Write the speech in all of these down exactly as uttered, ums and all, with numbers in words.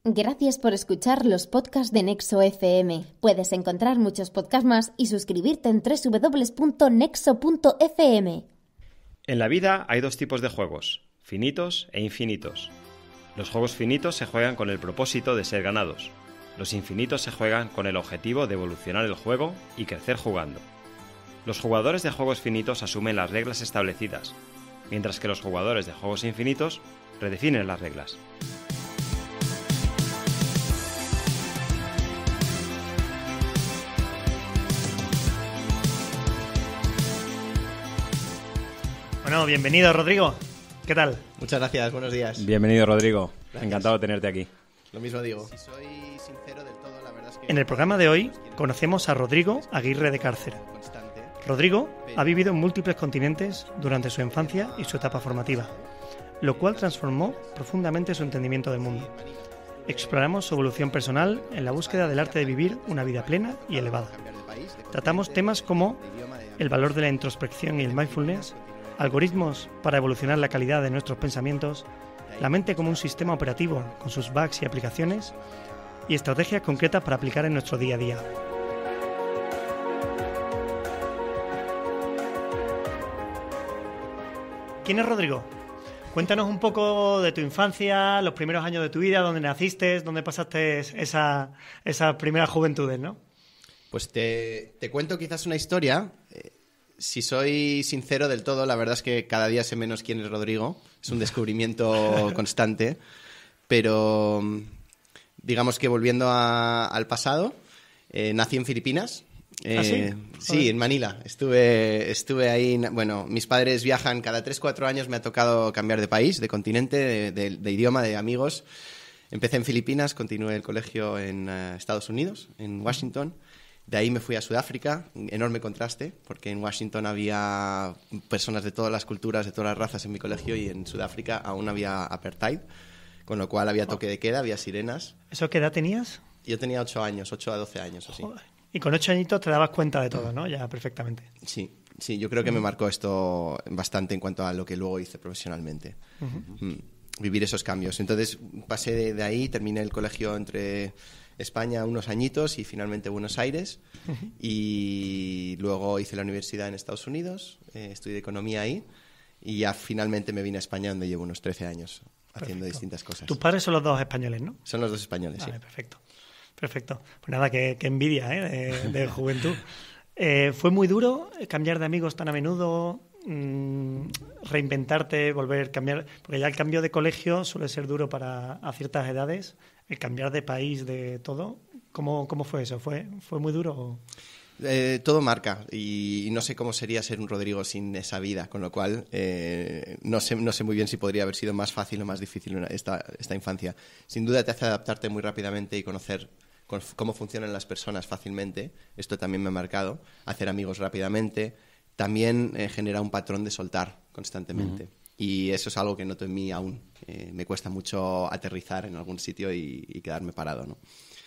Gracias por escuchar los podcasts de Nexo F M. Puedes encontrar muchos podcasts más y suscribirte en doble u doble u doble u punto nexo punto efe eme. En la vida hay dos tipos de juegos, finitos e infinitos. Los juegos finitos se juegan con el propósito de ser ganados. Los infinitos se juegan con el objetivo de evolucionar el juego y crecer jugando. Los jugadores de juegos finitos asumen las reglas establecidas, mientras que los jugadores de juegos infinitos redefinen las reglas. Bueno, bienvenido, Rodrigo. ¿Qué tal? Muchas gracias, buenos días. Bienvenido, Rodrigo. Gracias. Encantado de tenerte aquí. Lo mismo digo. Si soy sincero del todo, la verdad es que... En el programa de hoy conocemos a Rodrigo Aguirre de Cárcera. Rodrigo ha vivido en múltiples continentes durante su infancia y su etapa formativa, lo cual transformó profundamente su entendimiento del mundo. Exploramos su evolución personal en la búsqueda del arte de vivir una vida plena y elevada. Tratamos temas como el valor de la introspección y el mindfulness, algoritmos para evolucionar la calidad de nuestros pensamientos, la mente como un sistema operativo con sus bugs y aplicaciones, y estrategias concretas para aplicar en nuestro día a día. ¿Quién es Rodrigo? Cuéntanos un poco de tu infancia, los primeros años de tu vida, dónde naciste, dónde pasaste esa, esa primera juventud, ¿no? Pues te, te cuento quizás una historia. Eh, si soy sincero del todo, la verdad es que cada día sé menos quién es Rodrigo. Es un descubrimiento constante. Pero digamos que volviendo a, al pasado, eh, nací en Filipinas. Eh, ¿Ah, sí? Sí, en Manila. Estuve, estuve ahí. Bueno, mis padres viajan cada tres cuatro años. Me ha tocado cambiar de país, de continente, de, de, de idioma, de amigos. Empecé en Filipinas, continué el colegio en uh, Estados Unidos, en Washington. De ahí me fui a Sudáfrica, enorme contraste, porque en Washington había personas de todas las culturas, de todas las razas en mi colegio, y en Sudáfrica aún había apartheid, con lo cual había toque de queda, había sirenas. ¿Eso qué edad tenías? Yo tenía ocho años, ocho a doce años, así. Joder. Y con ocho añitos te dabas cuenta de todo, ¿no? Ya perfectamente. Sí, sí, yo creo que me marcó esto bastante en cuanto a lo que luego hice profesionalmente. Uh-huh. Mm, vivir esos cambios. Entonces pasé de, de ahí, terminé el colegio entre España unos añitos y finalmente Buenos Aires. Uh-huh. Y luego hice la universidad en Estados Unidos, eh, estudié economía ahí y ya finalmente me vine a España, donde llevo unos trece años haciendo Perfecto. Distintas cosas. Tus padres son los dos españoles, ¿no? Son los dos españoles, vale, sí. Perfecto. Perfecto. Pues nada, qué, qué envidia, ¿eh? de, de juventud. Eh, ¿Fue muy duro cambiar de amigos tan a menudo? Mmm, reinventarte, volver a cambiar, porque ya el cambio de colegio suele ser duro para a ciertas edades, el cambiar de país, de todo. ¿Cómo, cómo fue eso? ¿Fue, fue muy duro? O... Eh, todo marca y, y no sé cómo sería ser un Rodrigo sin esa vida, con lo cual eh, no sé, no sé muy bien si podría haber sido más fácil o más difícil esta, esta infancia. Sin duda te hace adaptarte muy rápidamente y conocer cómo funcionan las personas fácilmente. Esto también me ha marcado. Hacer amigos rápidamente. También eh, genera un patrón de soltar constantemente. Uh-huh. Y eso es algo que noto en mí aún. Eh, me cuesta mucho aterrizar en algún sitio y, y quedarme parado, ¿no?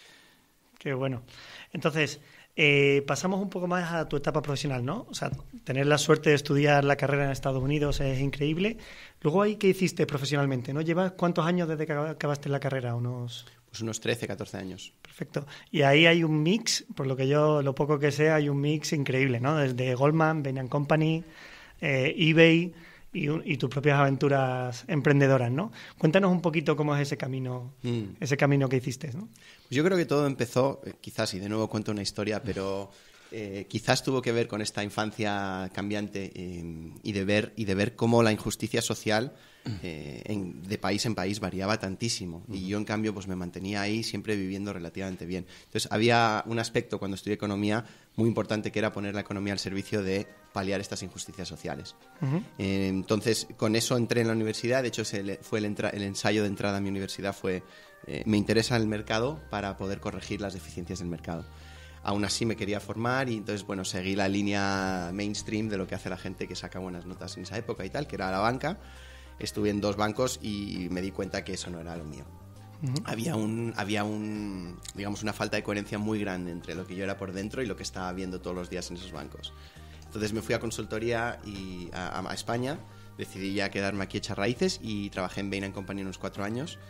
Qué bueno. Entonces, eh, pasamos un poco más a tu etapa profesional, ¿no? O sea, tener la suerte de estudiar la carrera en Estados Unidos es increíble. Luego, ¿ahí qué hiciste profesionalmente? ¿No? ¿Llevas cuántos años desde que acabaste la carrera? ¿Unos...? Pues unos trece, catorce años. Perfecto. Y ahí hay un mix, por lo que yo, lo poco que sé, hay un mix increíble, ¿no? Desde Goldman, Bain and Company, eh, eBay y, y tus propias aventuras emprendedoras, ¿no? Cuéntanos un poquito cómo es ese camino, mm. ese camino que hiciste, ¿no? Pues yo creo que todo empezó, eh, quizás, y de nuevo cuento una historia, pero eh, quizás tuvo que ver con esta infancia cambiante eh, y, de ver, y de ver cómo la injusticia social eh, en, de país en país variaba tantísimo. Uh-huh. Y yo, en cambio, pues me mantenía ahí siempre viviendo relativamente bien. Entonces, había un aspecto cuando estudié economía muy importante, que era poner la economía al servicio de paliar estas injusticias sociales. Uh-huh. Eh, entonces, con eso entré en la universidad. De hecho, ese fue el, entra- el ensayo de entrada a mi universidad fue eh, me interesa el mercado para poder corregir las deficiencias del mercado. Aún así me quería formar y entonces, bueno, seguí la línea mainstream de lo que hace la gente que saca buenas notas en esa época y tal, que era la banca. Estuve en dos bancos y me di cuenta que eso no era lo mío. Uh-huh. Había un, había un, digamos, una falta de coherencia muy grande entre lo que yo era por dentro y lo que estaba viendo todos los días en esos bancos. Entonces me fui a consultoría y a, a España, decidí ya quedarme aquí, echar raíces, y trabajé en Bain and Company unos cuatro años.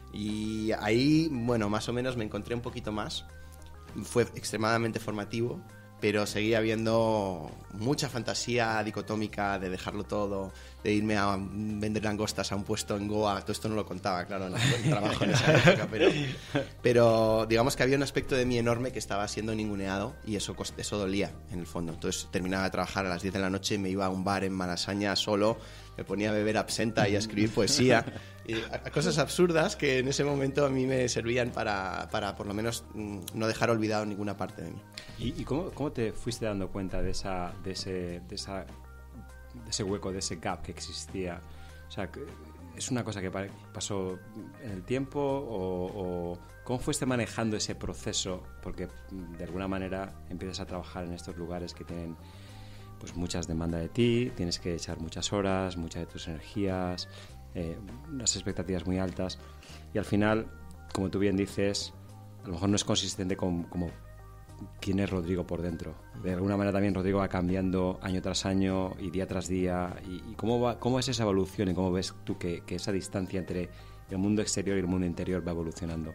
Y ahí, bueno, más o menos me encontré un poquito más. Fue extremadamente formativo, pero seguía habiendo mucha fantasía dicotómica de dejarlo todo, de irme a vender langostas a un puesto en Goa. Todo esto no lo contaba, claro, en el trabajo en esa época, pero, pero digamos que había un aspecto de mí enorme que estaba siendo ninguneado y eso, eso dolía en el fondo. Entonces terminaba de trabajar a las diez de la noche y me iba a un bar en Malasaña solo, me ponía a beber absenta y a escribir poesía. Y a, a cosas absurdas que en ese momento a mí me servían para, para por lo menos no dejar olvidado ninguna parte de mí. ¿Y, y cómo, cómo te fuiste dando cuenta de, esa, de, ese, de, esa, de ese hueco, de ese gap que existía? O sea, ¿es una cosa que pasó en el tiempo o, o cómo fuiste manejando ese proceso? Porque de alguna manera empiezas a trabajar en estos lugares que tienen pues muchas demandas de ti, tienes que echar muchas horas, muchas de tus energías, eh, unas expectativas muy altas y al final, como tú bien dices, a lo mejor no es consistente con como quién es Rodrigo por dentro. De alguna manera también Rodrigo va cambiando año tras año y día tras día. ¿Y, y cómo, va, cómo es esa evolución y cómo ves tú que, que esa distancia entre el mundo exterior y el mundo interior va evolucionando?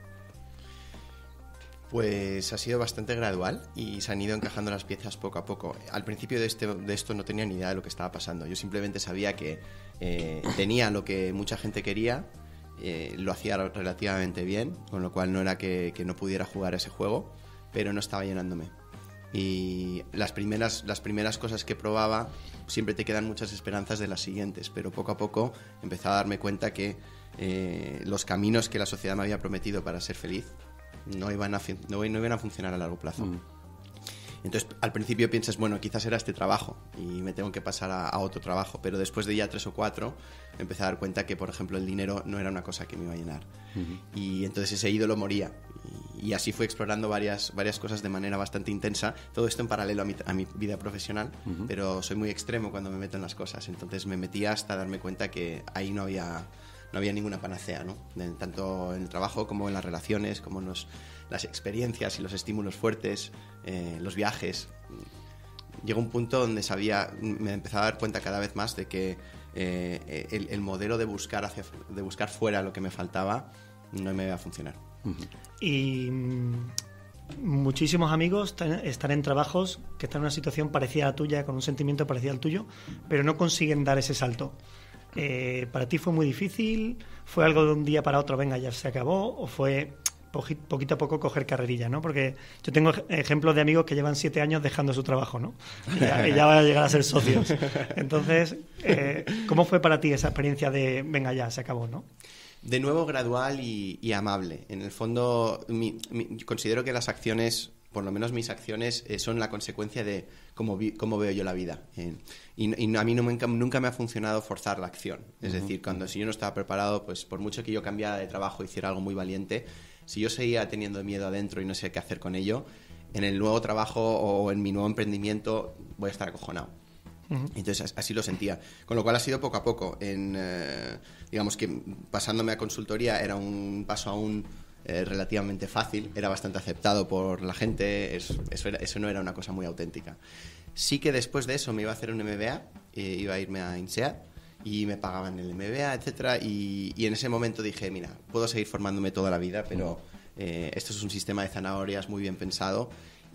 Pues ha sido bastante gradual y se han ido encajando las piezas poco a poco. Al principio de, este, de esto no tenía ni idea de lo que estaba pasando. Yo simplemente sabía que eh, tenía lo que mucha gente quería, eh, lo hacía relativamente bien, con lo cual no era que, que no pudiera jugar a ese juego, pero no estaba llenándome. Y las primeras, las primeras cosas que probaba, siempre te quedan muchas esperanzas de las siguientes, pero poco a poco empezaba a darme cuenta que eh, los caminos que la sociedad me había prometido para ser feliz no iban a, no, no iban a funcionar a largo plazo. Mm. Entonces, al principio piensas, bueno, quizás era este trabajo y me tengo que pasar a, a otro trabajo, pero después de ya tres o cuatro me empecé a dar cuenta que, por ejemplo, el dinero no era una cosa que me iba a llenar. Uh-huh. Y entonces ese ídolo moría. Y, y así fui explorando varias, varias cosas de manera bastante intensa, todo esto en paralelo a mi, a mi vida profesional, uh-huh. pero soy muy extremo cuando me meto en las cosas, entonces me metí hasta darme cuenta que ahí no había... no había ninguna panacea, ¿no? De, tanto en el trabajo como en las relaciones, como en los, las experiencias y los estímulos fuertes, eh, los viajes. Llegó un punto donde sabía, me empezaba a dar cuenta cada vez más de que eh, el, el modelo de buscar, hacia, de buscar fuera lo que me faltaba no me iba a funcionar. Uh-huh. Y muchísimos amigos están en trabajos que están en una situación parecida a la tuya, con un sentimiento parecido al tuyo, pero no consiguen dar ese salto. Eh, ¿Para ti fue muy difícil? ¿Fue algo de un día para otro, venga, ya se acabó? ¿O fue poquito a poco coger carrerilla, ¿no? Porque yo tengo ejemplos de amigos que llevan siete años dejando su trabajo, ¿no? Y ya, y ya van a llegar a ser socios. Entonces, eh, ¿cómo fue para ti esa experiencia de, venga, ya se acabó, ¿no? De nuevo, gradual y, y amable. En el fondo, mi, mi, yo considero que las acciones... por lo menos mis acciones eh, son la consecuencia de cómo, vi, cómo veo yo la vida. Eh, y, y a mí no me, nunca me ha funcionado forzar la acción. Es uh-huh. decir, cuando si yo no estaba preparado, pues por mucho que yo cambiara de trabajo, hiciera algo muy valiente, si yo seguía teniendo miedo adentro y no sé qué hacer con ello, en el nuevo trabajo o en mi nuevo emprendimiento voy a estar acojonado. Uh-huh. Entonces así lo sentía, con lo cual ha sido poco a poco. En, eh, digamos que pasándome a consultoría era un paso aún Eh, relativamente fácil, era bastante aceptado por la gente, es, eso, era, eso no era una cosa muy auténtica. Sí que después de eso me iba a hacer un M B A, eh, iba a irme a INSEAD y me pagaban el M B A, etcétera, y, y en ese momento dije, mira, puedo seguir formándome toda la vida, pero eh, esto es un sistema de zanahorias muy bien pensado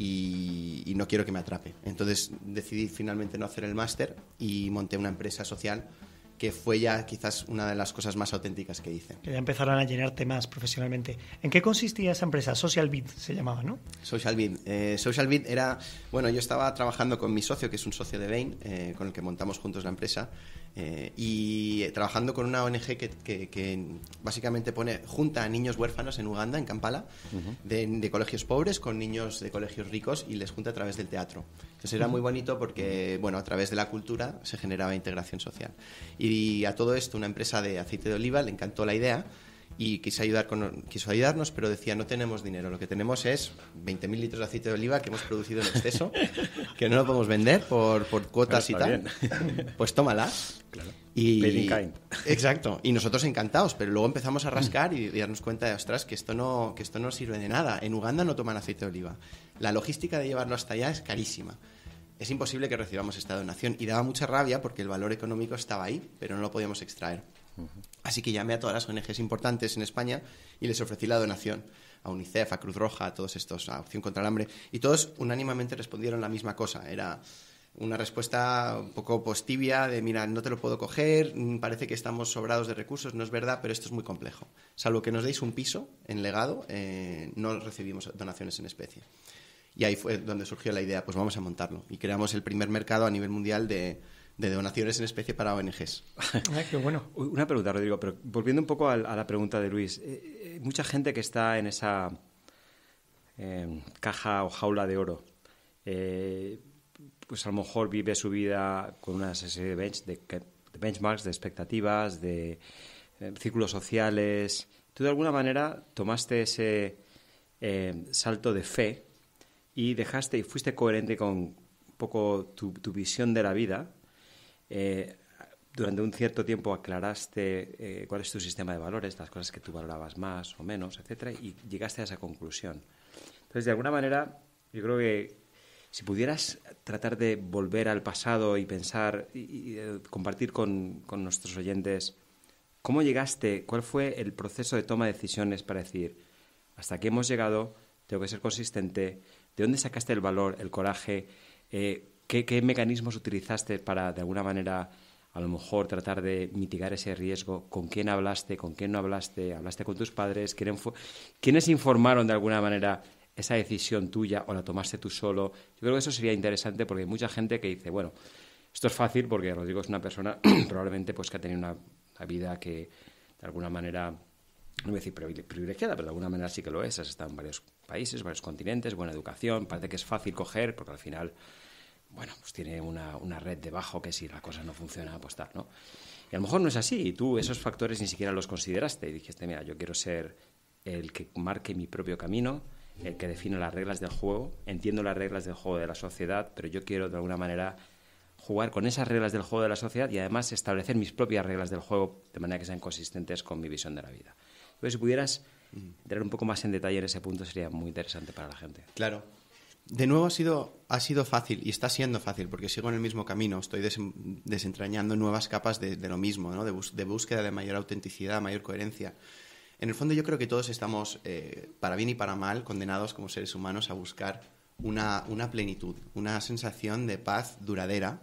y, y no quiero que me atrape. Entonces decidí finalmente no hacer el máster y monté una empresa social que fue ya quizás una de las cosas más auténticas que hice. Que ya empezaron a llenarte más profesionalmente. ¿En qué consistía esa empresa? SocialBit se llamaba, ¿no? SocialBit. Eh, SocialBit era... Bueno, yo estaba trabajando con mi socio, que es un socio de Bain, eh, con el que montamos juntos la empresa, eh, y trabajando con una O N G que, que, que básicamente pone junta a niños huérfanos en Uganda, en Kampala, uh-huh. de, de colegios pobres con niños de colegios ricos y les junta a través del teatro. Entonces era uh-huh. muy bonito porque, bueno, a través de la cultura se generaba integración social. Y Y a todo esto una empresa de aceite de oliva le encantó la idea y quiso, ayudar con, quiso ayudarnos, pero decía, no tenemos dinero, lo que tenemos es veinte mil litros de aceite de oliva que hemos producido en exceso, que no lo podemos vender por, por cuotas y tal. Bien. Pues tómalas. Claro. Y, Made in kind. Exacto. Y nosotros encantados, pero luego empezamos a rascar y, y darnos cuenta de, ostras, que esto, no, que esto no sirve de nada. En Uganda no toman aceite de oliva. La logística de llevarlo hasta allá es carísima. Es imposible que recibamos esta donación y daba mucha rabia porque el valor económico estaba ahí, pero no lo podíamos extraer. Uh-huh. Así que llamé a todas las O N Ges importantes en España y les ofrecí la donación. A UNICEF, a Cruz Roja, a todos estos, a Acción contra el Hambre. Y todos unánimemente respondieron la misma cosa. Era una respuesta un poco pues, tibia de, mira, no te lo puedo coger, parece que estamos sobrados de recursos, no es verdad, pero esto es muy complejo. Salvo que nos deis un piso en legado, eh, no recibimos donaciones en especie. Y ahí fue donde surgió la idea, pues vamos a montarlo. Y creamos el primer mercado a nivel mundial de, de donaciones en especie para O N Ges. Ay, qué bueno. Una pregunta, Rodrigo, pero volviendo un poco a, a la pregunta de Luis. Eh, mucha gente que está en esa eh, caja o jaula de oro, eh, pues a lo mejor vive su vida con una serie de, bench, de, de benchmarks, de expectativas, de eh, círculos sociales. Tú de alguna manera tomaste ese eh, salto de fe y dejaste y fuiste coherente con un poco tu, tu visión de la vida. Eh, durante un cierto tiempo aclaraste eh, cuál es tu sistema de valores, las cosas que tú valorabas más o menos, etcétera, y llegaste a esa conclusión. Entonces, de alguna manera, yo creo que si pudieras tratar de volver al pasado y pensar y, y eh, compartir con, con nuestros oyentes cómo llegaste, cuál fue el proceso de toma de decisiones para decir, hasta aquí hemos llegado, tengo que ser consistente, ¿de dónde sacaste el valor, el coraje? Eh, ¿qué, ¿Qué mecanismos utilizaste para, de alguna manera, a lo mejor tratar de mitigar ese riesgo? ¿Con quién hablaste? ¿Con quién no hablaste? ¿Hablaste con tus padres? ¿Quiénes informaron de alguna manera esa decisión tuya o la tomaste tú solo? Yo creo que eso sería interesante porque hay mucha gente que dice, bueno, esto es fácil porque Rodrigo es una persona probablemente pues que ha tenido una, una vida que de alguna manera, no voy a decir privilegiada, pero de alguna manera sí que lo es. Has estado en varios países, varios continentes, buena educación, parece que es fácil coger porque al final, bueno, pues tiene una, una red debajo que si la cosa no funciona, pues tal, ¿no? Y a lo mejor no es así y tú esos factores ni siquiera los consideraste y dijiste, mira, yo quiero ser el que marque mi propio camino, el que define las reglas del juego, entiendo las reglas del juego de la sociedad, pero yo quiero de alguna manera jugar con esas reglas del juego de la sociedad y además establecer mis propias reglas del juego de manera que sean consistentes con mi visión de la vida. Entonces, si pudieras entrar un poco más en detalle en ese punto, sería muy interesante para la gente. Claro. De nuevo ha sido, ha sido fácil y está siendo fácil porque sigo en el mismo camino, estoy des, desentrañando nuevas capas de, de lo mismo, ¿no? de, bus, de búsqueda de mayor autenticidad, mayor coherencia. En el fondo yo creo que todos estamos, eh, para bien y para mal, condenados como seres humanos a buscar una, una plenitud, una sensación de paz duradera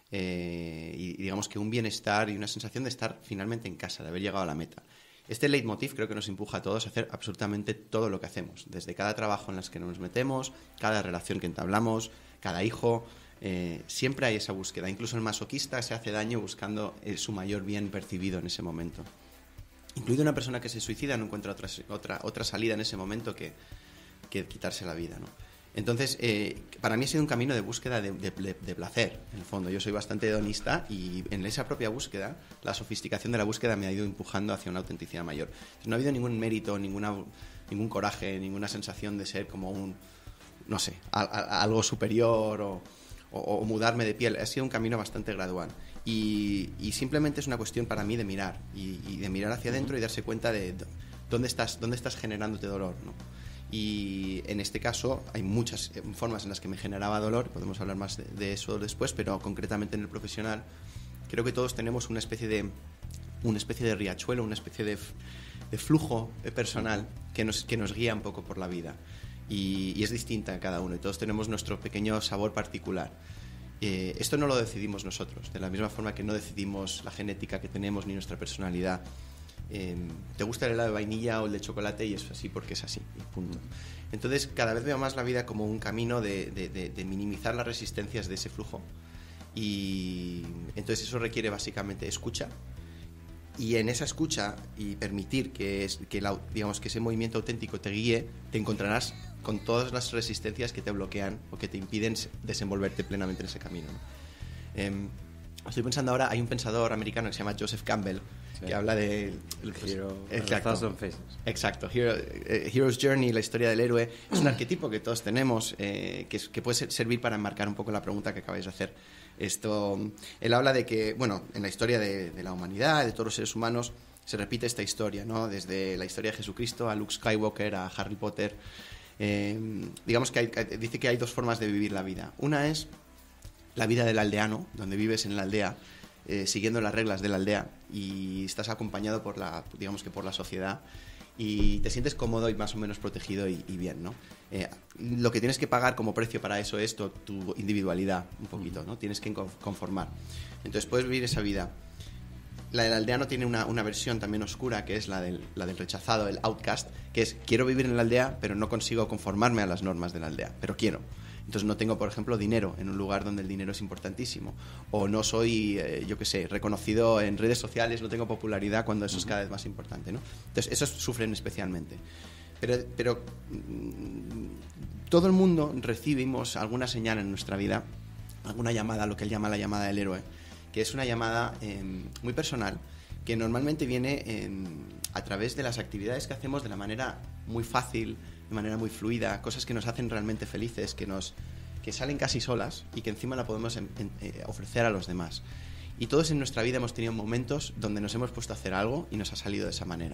eh, y digamos que un bienestar y una sensación de estar finalmente en casa, de haber llegado a la meta. Este leitmotiv creo que nos empuja a todos a hacer absolutamente todo lo que hacemos, desde cada trabajo en el que nos metemos, cada relación que entablamos, cada hijo, eh, siempre hay esa búsqueda. Incluso el masoquista se hace daño buscando eh, su mayor bien percibido en ese momento. Incluido una persona que se suicida no encuentra otra, otra, otra salida en ese momento que, que quitarse la vida, ¿no? Entonces, eh, para mí ha sido un camino de búsqueda de, de, de placer, en el fondo. Yo soy bastante hedonista y en esa propia búsqueda, la sofisticación de la búsqueda me ha ido empujando hacia una autenticidad mayor. Entonces, no ha habido ningún mérito, ninguna, ningún coraje, ninguna sensación de ser como un, no sé, a, a, algo superior o, o, o mudarme de piel. Ha sido un camino bastante gradual. Y, y simplemente es una cuestión para mí de mirar y, y de mirar hacia adentro y darse cuenta de dónde estás, dónde estás generándote dolor, ¿no? Y en este caso hay muchas formas en las que me generaba dolor, podemos hablar más de, de eso después, pero concretamente en el profesional creo que todos tenemos una especie de una especie de riachuelo, una especie de, de flujo personal que nos, que nos guía un poco por la vida y, y es distinta en cada uno y todos tenemos nuestro pequeño sabor particular. Eh, esto no lo decidimos nosotros, de la misma forma que no decidimos la genética que tenemos ni nuestra personalidad. Eh, te gusta el helado de vainilla o el de chocolate y es así porque es así, y punto. Entonces cada vez veo más la vida como un camino de, de, de, de minimizar las resistencias de ese flujo y entonces eso requiere básicamente escucha y en esa escucha y permitir que, es, que, la, digamos, que ese movimiento auténtico te guíe, te encontrarás con todas las resistencias que te bloquean o que te impiden desenvolverte plenamente en ese camino, ¿no? eh, Estoy pensando ahora, hay un pensador americano que se llama Joseph Campbell, sí, que habla de... Pues, Hero, exacto, exacto Hero, eh, Hero's Journey, la historia del héroe. Es un arquetipo que todos tenemos, eh, que, que puede servir para enmarcar un poco la pregunta que acabáis de hacer. Esto, él habla de que, bueno, en la historia de, de la humanidad, de todos los seres humanos, se repite esta historia, ¿no? Desde la historia de Jesucristo a Luke Skywalker, a Harry Potter. Eh, digamos que hay, dice que hay dos formas de vivir la vida. Una es la vida del aldeano, donde vives en la aldea eh, siguiendo las reglas de la aldea y estás acompañado por la, digamos que por la sociedad y te sientes cómodo y más o menos protegido y, y bien, ¿no? Eh, lo que tienes que pagar como precio para eso es tu, tu individualidad un poquito, ¿no? Tienes que conformar. Entonces puedes vivir esa vida. La del aldeano tiene una, una versión también oscura, que es la del, la del rechazado, el outcast, que es quiero vivir en la aldea, pero no consigo conformarme a las normas de la aldea, pero quiero. Entonces no tengo, por ejemplo, dinero en un lugar donde el dinero es importantísimo. O no soy, eh, yo qué sé, reconocido en redes sociales, no tengo popularidad cuando eso es cada vez más importante, ¿no? Entonces esos sufren especialmente. Pero, pero mmm, todo el mundo recibimos alguna señal en nuestra vida, alguna llamada, lo que él llama la llamada del héroe, que es una llamada eh, muy personal, que normalmente viene eh, a través de las actividades que hacemos de la manera muy fácil, de manera muy fluida, cosas que nos hacen realmente felices, que nos que salen casi solas y que encima la podemos en, en, eh, ofrecer a los demás. Y todos en nuestra vida hemos tenido momentos donde nos hemos puesto a hacer algo y nos ha salido de esa manera.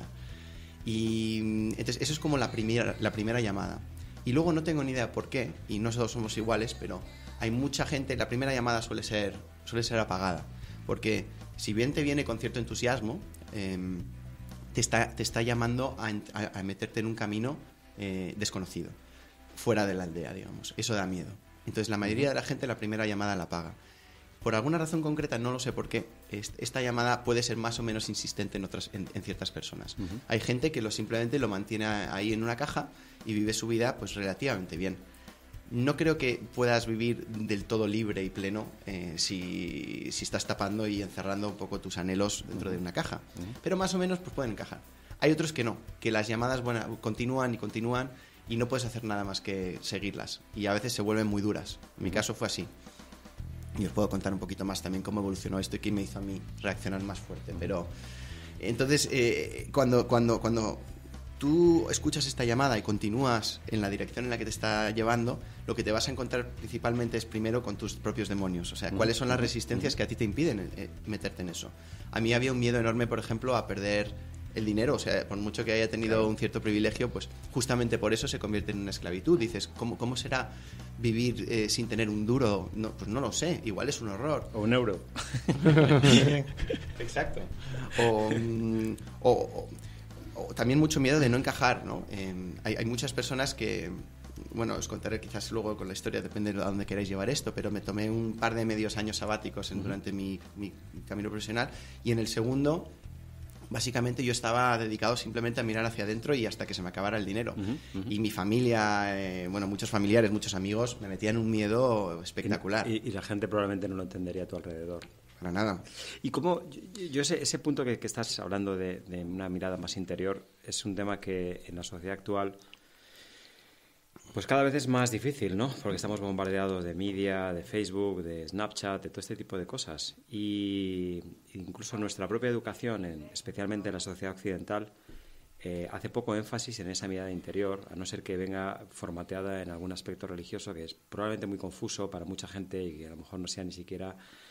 Y entonces eso es como la primera, la primera llamada. Y luego no tengo ni idea por qué, y no todos somos iguales, pero hay mucha gente, la primera llamada suele ser, suele ser apagada, porque si bien te viene con cierto entusiasmo, eh, te, está, te está llamando a, a, a meterte en un camino eh, desconocido, fuera de la aldea, digamos. Eso da miedo. Entonces la mayoría de la gente la primera llamada la apaga. Por alguna razón concreta, no lo sé por qué, esta llamada puede ser más o menos insistente en, otras, en, en ciertas personas. Uh-huh. Hay gente que lo simplemente lo mantiene ahí en una caja y vive su vida pues relativamente bien. No creo que puedas vivir del todo libre y pleno eh, si, si estás tapando y encerrando un poco tus anhelos dentro de una caja. Uh-huh. Pero más o menos pues pueden encajar. Hay otros que no, que las llamadas bueno, continúan y continúan y no puedes hacer nada más que seguirlas. Y a veces se vuelven muy duras. En mi caso fue así. Y os puedo contar un poquito más también cómo evolucionó esto y qué me hizo a mí reaccionar más fuerte. Pero entonces, eh, cuando, cuando, cuando tú escuchas esta llamada y continúas en la dirección en la que te está llevando, lo que te vas a encontrar principalmente es primero con tus propios demonios. O sea, cuáles son las resistencias que a ti te impiden eh, meterte en eso. A mí había un miedo enorme, por ejemplo, a perder el dinero. O sea, por mucho que haya tenido claro. un cierto privilegio, pues justamente por eso se convierte en una esclavitud. Dices, ¿cómo, cómo será vivir eh, sin tener un duro? No, pues no lo sé, igual es un horror. O un euro. Exacto. O, o, o, o también mucho miedo de no encajar, ¿no? Eh, hay, hay muchas personas que, bueno, os contaré quizás luego con la historia, depende de a dónde queráis llevar esto, pero me tomé un par de medios años sabáticos en, uh-huh. durante mi, mi camino profesional, y en el segundo básicamente yo estaba dedicado simplemente a mirar hacia adentro y hasta que se me acabara el dinero. Uh-huh, uh-huh. Y mi familia, eh, bueno, muchos familiares, muchos amigos, me metían un miedo espectacular. Y, y la gente probablemente no lo entendería a tu alrededor. Para nada. Y como yo, yo ese, ese punto que, que estás hablando de, de una mirada más interior es un tema que en la sociedad actual pues cada vez es más difícil, ¿no? Porque estamos bombardeados de media, de Facebook, de Snapchat, de todo este tipo de cosas. Y incluso nuestra propia educación, en, especialmente en la sociedad occidental, eh, hace poco énfasis en esa mirada interior, a no ser que venga formateada en algún aspecto religioso que es probablemente muy confuso para mucha gente y que a lo mejor no sea ni siquiera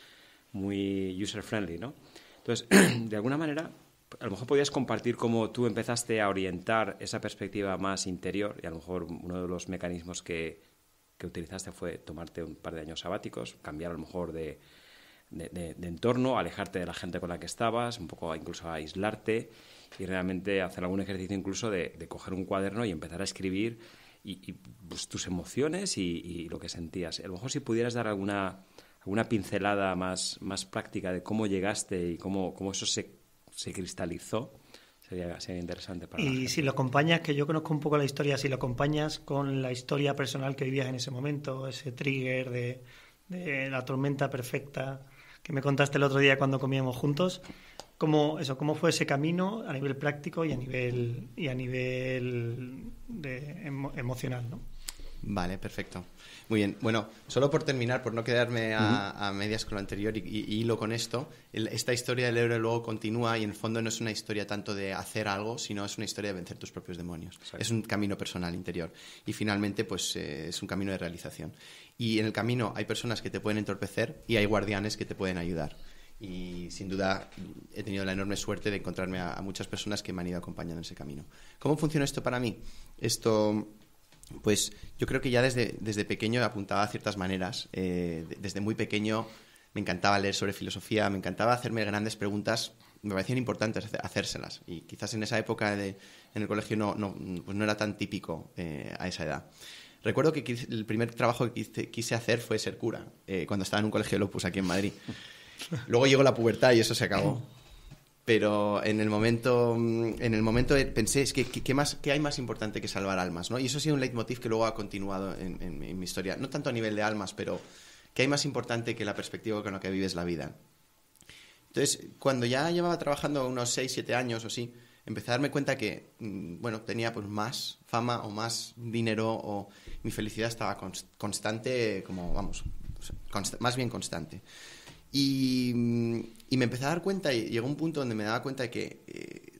muy user-friendly, ¿no? Entonces, de alguna manera, a lo mejor podías compartir cómo tú empezaste a orientar esa perspectiva más interior, y a lo mejor uno de los mecanismos que, que utilizaste fue tomarte un par de años sabáticos, cambiar a lo mejor de, de, de, de entorno, alejarte de la gente con la que estabas, un poco incluso aislarte y realmente hacer algún ejercicio incluso de, de coger un cuaderno y empezar a escribir y, y pues, tus emociones y, y lo que sentías. A lo mejor si pudieras dar alguna, alguna pincelada más, más práctica de cómo llegaste y cómo, cómo eso se se cristalizó, sería, sería interesante para Y si lo acompañas, que yo conozco un poco la historia, si lo acompañas con la historia personal que vivías en ese momento, ese trigger de, de la tormenta perfecta que me contaste el otro día cuando comíamos juntos, ¿cómo, eso, cómo fue ese camino a nivel práctico y a nivel, y a nivel de, emo, emocional, ¿no? Vale, perfecto. Muy bien. Bueno, solo por terminar, por no quedarme a, uh-huh. a medias con lo anterior y, y, y hilo con esto, el, esta historia del héroe luego continúa y en el fondo no es una historia tanto de hacer algo, sino es una historia de vencer tus propios demonios. Exacto. Es un camino personal interior y finalmente pues eh, es un camino de realización. Y en el camino hay personas que te pueden entorpecer y hay guardianes que te pueden ayudar. Y sin duda he tenido la enorme suerte de encontrarme a, a muchas personas que me han ido acompañando en ese camino. ¿Cómo funciona esto para mí? Esto... Pues yo creo que ya desde, desde pequeño apuntaba a ciertas maneras. Eh, desde muy pequeño me encantaba leer sobre filosofía, me encantaba hacerme grandes preguntas, me parecían importantes hacérselas. Y quizás en esa época de, en el colegio no, no, pues no era tan típico eh, a esa edad. Recuerdo que quise, el primer trabajo que quise, quise hacer fue ser cura, eh, cuando estaba en un colegio de Opus aquí en Madrid. Luego llegó la pubertad y eso se acabó. Pero en el momento, en el momento pensé, es que ¿qué, más, qué hay más importante que salvar almas, ¿no? Y eso ha sido un leitmotiv que luego ha continuado en, en, en mi historia. No tanto a nivel de almas, pero ¿qué hay más importante que la perspectiva con la que vives la vida? Entonces, cuando ya llevaba trabajando unos seis, siete años o así, empecé a darme cuenta que, bueno, tenía pues más fama o más dinero, o mi felicidad estaba constante, como, vamos, const- más bien constante. Y, y me empecé a dar cuenta, y llegó un punto donde me daba cuenta de que eh,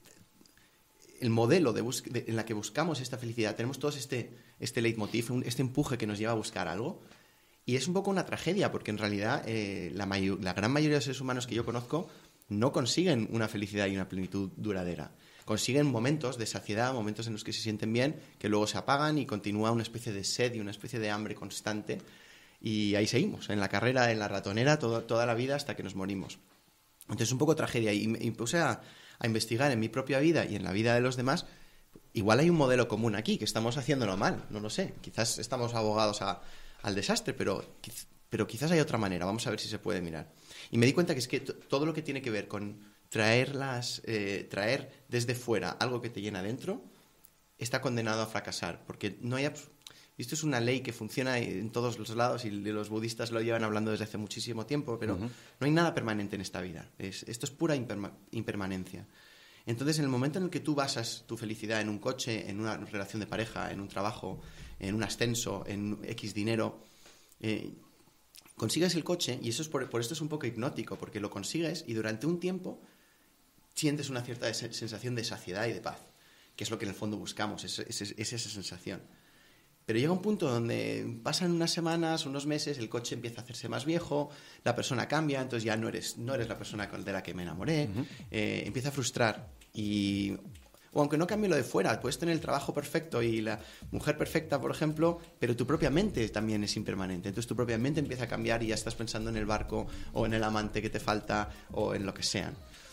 el modelo de bus- de, en la que buscamos esta felicidad, tenemos todos este, este leitmotiv, un, este empuje que nos lleva a buscar algo, y es un poco una tragedia, porque en realidad eh, la, mayor, la gran mayoría de los seres humanos que yo conozco no consiguen una felicidad y una plenitud duradera. Consiguen momentos de saciedad, momentos en los que se sienten bien, que luego se apagan y continúa una especie de sed y una especie de hambre constante. Y ahí seguimos, en la carrera, en la ratonera, todo, toda la vida hasta que nos morimos. Entonces, un poco tragedia. Y me puse a, a investigar en mi propia vida y en la vida de los demás. Igual hay un modelo común aquí, que estamos haciéndolo mal, no lo sé. Quizás estamos abogados a, al desastre, pero, pero quizás hay otra manera. Vamos a ver si se puede mirar. Y me di cuenta que es que t- todo lo que tiene que ver con traerlas, eh, traer desde fuera algo que te llena dentro, está condenado a fracasar, porque no hay... Abs- Esto es una ley que funciona en todos los lados y los budistas lo llevan hablando desde hace muchísimo tiempo, pero uh-huh. no hay nada permanente en esta vida. Es, esto es pura imperma- impermanencia. Entonces, en el momento en el que tú basas tu felicidad en un coche, en una relación de pareja, en un trabajo, en un ascenso, en X dinero, eh, consigues el coche, y eso es por, por esto es un poco hipnótico, porque lo consigues y durante un tiempo sientes una cierta sensación de saciedad y de paz, que es lo que en el fondo buscamos, es, es, es esa sensación. Pero llega un punto donde pasan unas semanas, unos meses, el coche empieza a hacerse más viejo, la persona cambia, entonces ya no eres, no eres la persona de la que me enamoré, uh-huh. eh, empieza a frustrar. Y, o aunque no cambie lo de fuera, puedes tener el trabajo perfecto y la mujer perfecta, por ejemplo, pero tu propia mente también es impermanente. Entonces tu propia mente empieza a cambiar y ya estás pensando en el barco o en el amante que te falta o en lo que sea.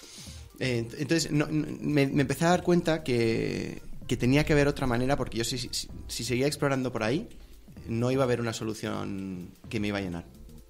Eh, entonces no, me, me empecé a dar cuenta que... que tenía que haber otra manera, porque yo si, si, si seguía explorando por ahí no iba a haber una solución que me iba a llenar.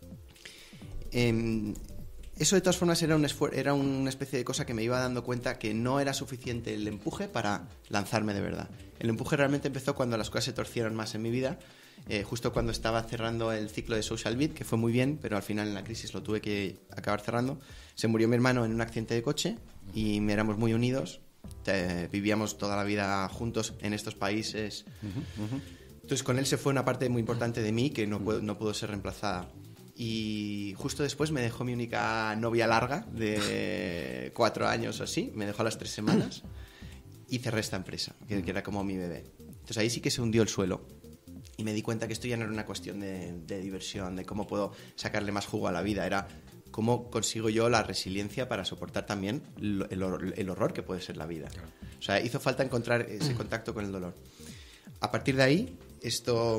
Eh, eso de todas formas era, un esfuer- era una especie de cosa que me iba dando cuenta que no era suficiente el empuje para lanzarme de verdad. El empuje realmente empezó cuando las cosas se torcieron más en mi vida, eh, justo cuando estaba cerrando el ciclo de Social Beat, que fue muy bien, pero al final en la crisis lo tuve que acabar cerrando. Se murió mi hermano en un accidente de coche y éramos muy unidos. Eh, vivíamos toda la vida juntos en estos países. Uh-huh, uh-huh. Entonces con él se fue una parte muy importante de mí que no pudo, no pudo ser reemplazada. Y justo después me dejó mi única novia larga de cuatro años o así, me dejó a las tres semanas y cerré esta empresa, que, que era como mi bebé. Entonces ahí sí que se hundió el suelo y me di cuenta que esto ya no era una cuestión de, de diversión, de cómo puedo sacarle más jugo a la vida, era cómo consigo yo la resiliencia para soportar también el, el, el horror que puede ser la vida. Claro. O sea, hizo falta encontrar ese contacto con el dolor. A partir de ahí, esto...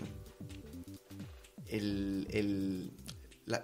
El, el, la,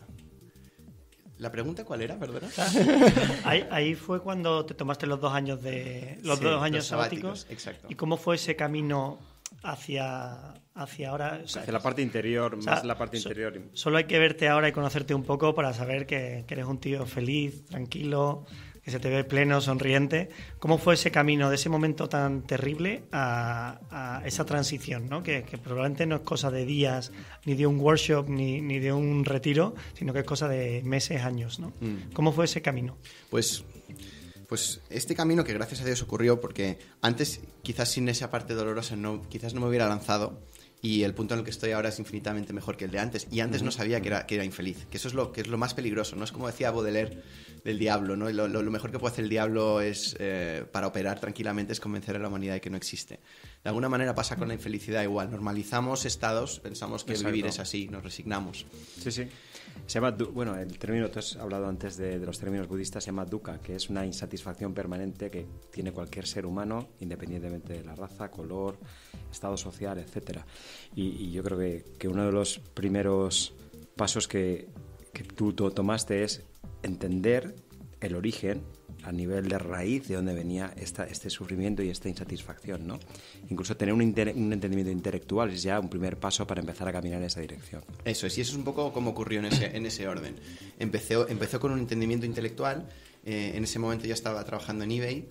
la pregunta ¿cuál era, perdona? ahí, ahí fue cuando te tomaste los dos años de los sí, dos años los sabáticos, sabáticos. Exacto. ¿Y cómo fue ese camino hacia, hacia ahora? O sea, hacia la parte interior, o sea, más la parte so, interior. Solo hay que verte ahora y conocerte un poco para saber que, que eres un tío feliz, tranquilo, que se te ve pleno, sonriente. ¿Cómo fue ese camino de ese momento tan terrible a, a esa transición, ¿no? Que, que probablemente no es cosa de días, ni de un workshop, ni, ni de un retiro, sino que es cosa de meses, años, ¿no? Mm. ¿Cómo fue ese camino? Pues, pues este camino que gracias a Dios ocurrió porque antes, quizás sin esa parte dolorosa, no, quizás no me hubiera lanzado. Y el punto en el que estoy ahora es infinitamente mejor que el de antes. Y antes uh-huh. no sabía que era, que era infeliz. Que eso es lo, que es lo más peligroso, ¿no? Es como decía Baudelaire del diablo, ¿no? Lo, lo, lo mejor que puede hacer el diablo es, eh, para operar tranquilamente, es convencer a la humanidad de que no existe. De alguna manera pasa con la infelicidad igual. Normalizamos estados, pensamos que Exacto. vivir es así, nos resignamos. Sí, sí. Se llama, bueno, el término, tú has hablado antes de, de los términos budistas, se llama dukkha, que es una insatisfacción permanente que tiene cualquier ser humano, independientemente de la raza, color, estado social, etcétera. Y, y yo creo que, que uno de los primeros pasos que, que tú to- tomaste es entender el origen a nivel de raíz de dónde venía esta, este sufrimiento y esta insatisfacción, ¿no? Incluso tener un, inter- un entendimiento intelectual es ya un primer paso para empezar a caminar en esa dirección. Eso es, y eso es un poco como ocurrió en ese, en ese orden. Empezó, empezó con un entendimiento intelectual, eh, en ese momento ya estaba trabajando en eBay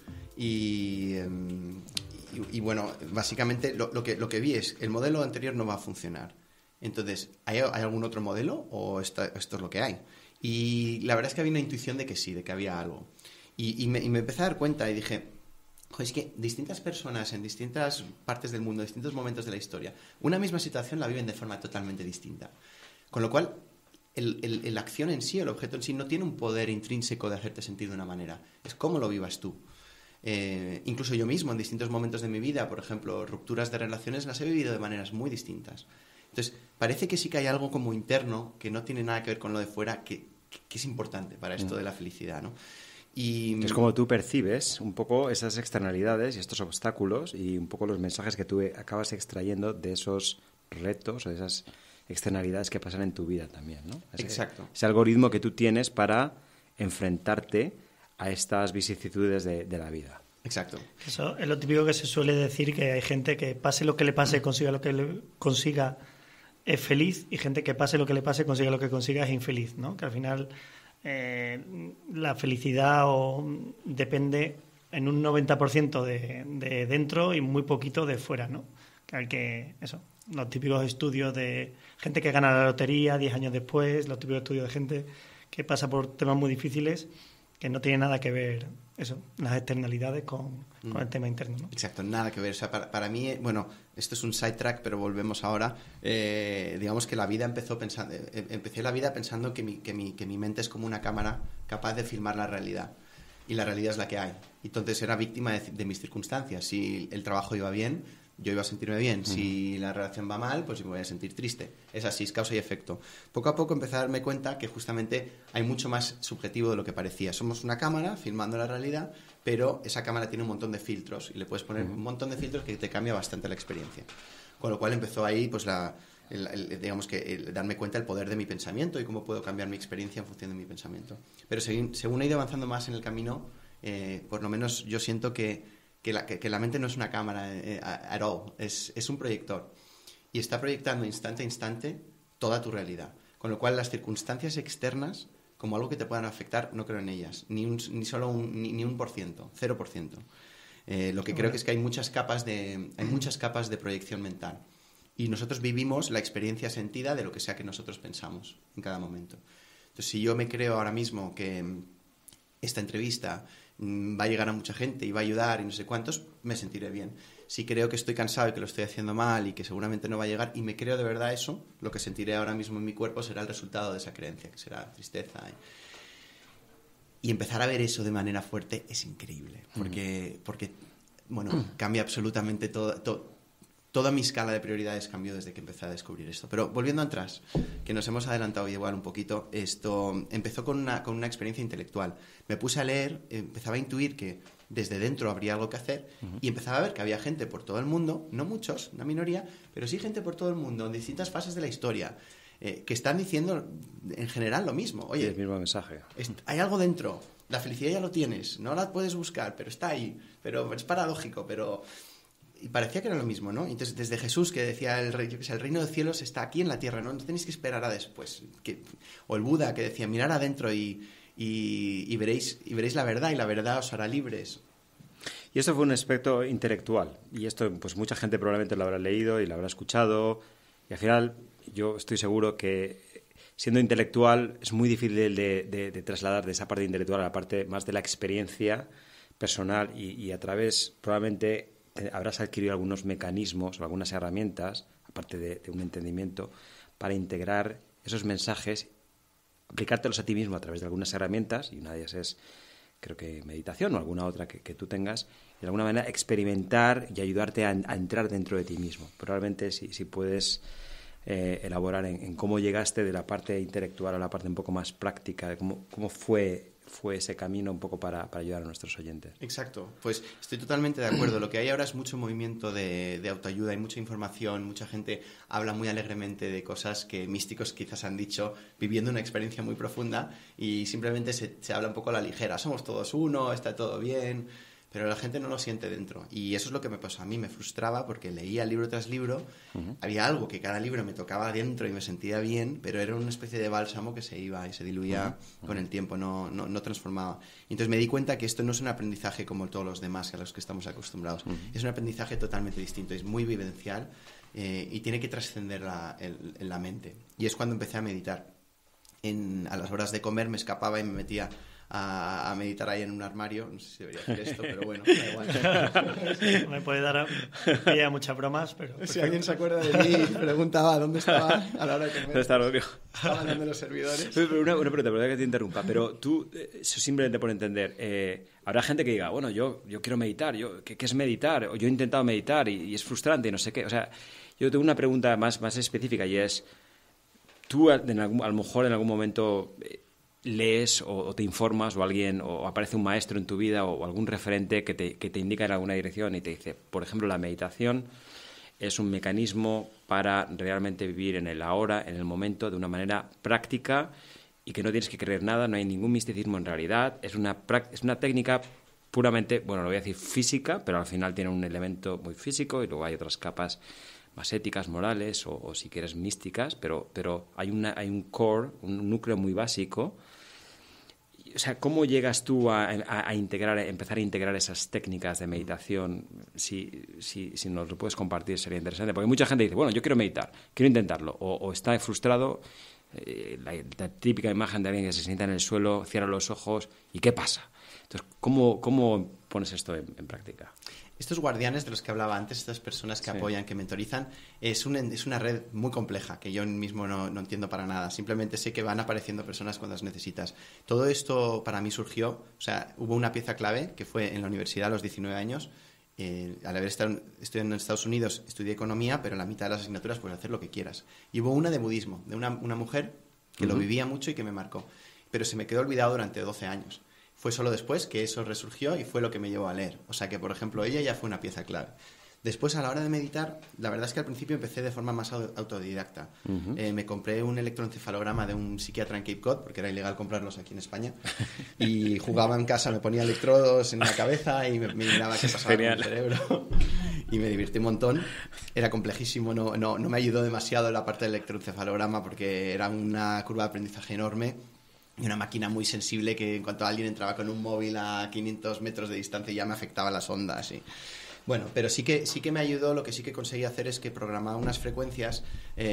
y, eh, y, y bueno, básicamente lo, lo, que, lo que vi es, el modelo anterior no va a funcionar. Entonces, ¿hay, hay algún otro modelo o esta, esto es lo que hay? Y la verdad es que había una intuición de que sí, de que había algo. Y, y, me, y me empecé a dar cuenta y dije, joder, es que distintas personas en distintas partes del mundo, en distintos momentos de la historia, una misma situación la viven de forma totalmente distinta. Con lo cual, el, el, el acción en sí, el objeto en sí, no tiene un poder intrínseco de hacerte sentir de una manera. Es cómo lo vivas tú. Eh, incluso yo mismo, en distintos momentos de mi vida, por ejemplo, rupturas de relaciones, las he vivido de maneras muy distintas. Entonces, parece que sí que hay algo como interno que no tiene nada que ver con lo de fuera, que, que es importante para esto de la felicidad, ¿no? Y es como tú percibes un poco esas externalidades y estos obstáculos y un poco los mensajes que tú acabas extrayendo de esos retos o de esas externalidades que pasan en tu vida también, ¿no? Ese, Exacto. Ese algoritmo que tú tienes para enfrentarte a estas vicisitudes de, de la vida. Exacto. Eso es lo típico que se suele decir, que hay gente que pase lo que le pase, consiga lo que le consiga, es feliz, y gente que pase lo que le pase, consiga lo que consiga, es infeliz, ¿no? Que al final eh, la felicidad o, depende en un noventa por ciento de, de dentro y muy poquito de fuera, ¿no? Que hay que, eso, los típicos estudios de gente que gana la lotería diez años después, los típicos estudios de gente que pasa por temas muy difíciles, que no tiene nada que ver eso, las externalidades con, mm. con el tema interno, ¿no? Exacto, nada que ver. O sea, para, para mí, bueno, esto es un sidetrack, pero volvemos ahora. Eh, digamos que la vida empezó pensando, eh, empecé la vida pensando que mi, que, mi, que mi mente es como una cámara capaz de filmar la realidad. Y la realidad es la que hay. Entonces era víctima de, de mis circunstancias. Si el trabajo iba bien, yo iba a sentirme bien. Si la relación va mal, pues me voy a sentir triste. Es así, es causa y efecto. Poco a poco empecé a darme cuenta que justamente hay mucho más subjetivo de lo que parecía. Somos una cámara filmando la realidad, pero esa cámara tiene un montón de filtros y le puedes poner uh-huh. un montón de filtros que te cambia bastante la experiencia. Con lo cual empezó ahí, pues la, el, el, digamos que el darme cuenta del poder de mi pensamiento y cómo puedo cambiar mi experiencia en función de mi pensamiento. Pero según, según he ido avanzando más en el camino, eh, por lo menos yo siento que Que la, que, que la mente no es una cámara eh, at all, es, es un proyector y está proyectando instante a instante toda tu realidad, con lo cual las circunstancias externas como algo que te puedan afectar no creo en ellas, ni, un, ni solo un, ni, ni un por ciento, cero por ciento. Eh, lo que creo que es que hay muchas capas de, hay muchas capas de proyección mental y nosotros vivimos la experiencia sentida de lo que sea que nosotros pensamos en cada momento. Entonces, si yo me creo ahora mismo que esta entrevista va a llegar a mucha gente y va a ayudar y no sé cuántos, me sentiré bien. Si creo que estoy cansado y que lo estoy haciendo mal y que seguramente no va a llegar y me creo de verdad eso, lo que sentiré ahora mismo en mi cuerpo será el resultado de esa creencia, que será tristeza. Y, y empezar a ver eso de manera fuerte es increíble, porque, porque bueno, cambia absolutamente todo, todo, toda mi escala de prioridades cambió desde que empecé a descubrir esto. Pero volviendo atrás, que nos hemos adelantado igual un poquito, esto empezó con una, con una experiencia intelectual. Me puse a leer, empezaba a intuir que desde dentro habría algo que hacer uh-huh. y empezaba a ver que había gente por todo el mundo, no muchos, una minoría, pero sí gente por todo el mundo, en distintas fases de la historia, eh, que están diciendo en general lo mismo. Oye, el mismo mensaje. Es, hay algo dentro, la felicidad ya lo tienes, no la puedes buscar, pero está ahí, pero es paradójico, pero... Y parecía que era lo mismo, ¿no? Entonces, desde Jesús, que decía, el, rey, yo que sé, el reino de los cielos está aquí en la tierra, ¿no? No tenéis que esperar a después. Que, o el Buda, que decía, mirad adentro y, y, y, veréis, y veréis la verdad, y la verdad os hará libres. Y esto fue un aspecto intelectual. Y esto, pues mucha gente probablemente lo habrá leído y lo habrá escuchado. Y al final, yo estoy seguro que siendo intelectual es muy difícil de, de, de trasladar de esa parte intelectual a la parte más de la experiencia personal y, y a través, probablemente... habrás adquirido algunos mecanismos o algunas herramientas, aparte de, de un entendimiento, para integrar esos mensajes, aplicártelos a ti mismo a través de algunas herramientas, y una de ellas es, creo que meditación o alguna otra que, que tú tengas, y de alguna manera experimentar y ayudarte a, a entrar dentro de ti mismo. Probablemente si, si puedes eh, elaborar en, en cómo llegaste de la parte intelectual a la parte un poco más práctica, de cómo, cómo fue fue ese camino un poco para, para ayudar a nuestros oyentes. Exacto, pues estoy totalmente de acuerdo. Lo que hay ahora es mucho movimiento de, de autoayuda, hay mucha información, mucha gente habla muy alegremente de cosas que místicos quizás han dicho viviendo una experiencia muy profunda y simplemente se, se habla un poco a la ligera. Somos todos uno, está todo bien, pero la gente no lo siente dentro. Y eso es lo que me pasó a mí, me frustraba porque leía libro tras libro, uh-huh. había algo que cada libro me tocaba dentro y me sentía bien, pero era una especie de bálsamo que se iba y se diluía uh-huh. con el tiempo, no, no, no transformaba. Y entonces me di cuenta que esto no es un aprendizaje como todos los demás a los que estamos acostumbrados, uh-huh. es un aprendizaje totalmente distinto, es muy vivencial eh, y tiene que trascender la, el, en la mente. Y es cuando empecé a meditar. En, a las horas de comer me escapaba y me metía A, a meditar ahí en un armario. No sé si debería hacer esto, pero bueno, da igual. Me puede dar a, a muchas bromas, pero... Si alguien se acuerda de mí y preguntaba dónde estaba a la hora de comer. ¿Dónde está Rodrigo? Estaban dando los servidores. Una, una pregunta, perdón que te interrumpa, pero tú, eso simplemente por entender, eh, habrá gente que diga, bueno, yo, yo quiero meditar, yo, ¿qué, ¿qué es meditar? O yo he intentado meditar y, y es frustrante y no sé qué. O sea, yo tengo una pregunta más, más específica y es, tú en algún, a lo mejor en algún momento... Eh, lees o, o te informas o alguien o aparece un maestro en tu vida o, o algún referente que te, que te indica en alguna dirección y te dice, por ejemplo, la meditación es un mecanismo para realmente vivir en el ahora, en el momento, de una manera práctica y que no tienes que creer nada, no hay ningún misticismo en realidad, es una, es una técnica puramente, bueno, lo voy a decir física, pero al final tiene un elemento muy físico y luego hay otras capas más éticas, morales o, o si quieres místicas, pero, pero hay, una, hay un core, un núcleo muy básico. O sea, ¿cómo llegas tú a, a, a integrar, a empezar a integrar esas técnicas de meditación? Si, si, si nos lo puedes compartir sería interesante, porque mucha gente dice, bueno, yo quiero meditar, quiero intentarlo, o, o está frustrado, eh, la, la típica imagen de alguien que se sienta en el suelo, cierra los ojos, ¿y qué pasa? Entonces, ¿cómo, cómo pones esto en, en práctica? Estos guardianes de los que hablaba antes, estas personas que sí. apoyan, que mentorizan, es, un, es una red muy compleja que yo mismo no, no entiendo para nada. Simplemente sé que van apareciendo personas cuando las necesitas. Todo esto para mí surgió, o sea, hubo una pieza clave que fue en la universidad a los diecinueve años. Eh, al haber estado estudiando en Estados Unidos, estudié economía, pero en la mitad de las asignaturas puedes hacer lo que quieras. Y hubo una de budismo, de una, una mujer que uh-huh. lo vivía mucho y que me marcó. Pero se me quedó olvidado durante doce años. Fue solo después que eso resurgió y fue lo que me llevó a leer. O sea que, por ejemplo, ella ya fue una pieza clave. Después, a la hora de meditar, la verdad es que al principio empecé de forma más autodidacta. Uh-huh. Eh, me compré un electroencefalograma de un psiquiatra en Cape Cod, porque era ilegal comprarlos aquí en España, y jugaba en casa, me ponía electrodos en la cabeza y me, me miraba qué pasaba con el cerebro. Y me divertí un montón. Era complejísimo, no, no, no me ayudó demasiado la parte del electroencefalograma porque era una curva de aprendizaje enorme. Y una máquina muy sensible que en cuanto alguien entraba con un móvil a quinientos metros de distancia ya me afectaba las ondas. Y... Bueno, pero sí que, sí que me ayudó, lo que sí que conseguí hacer es que programaba unas frecuencias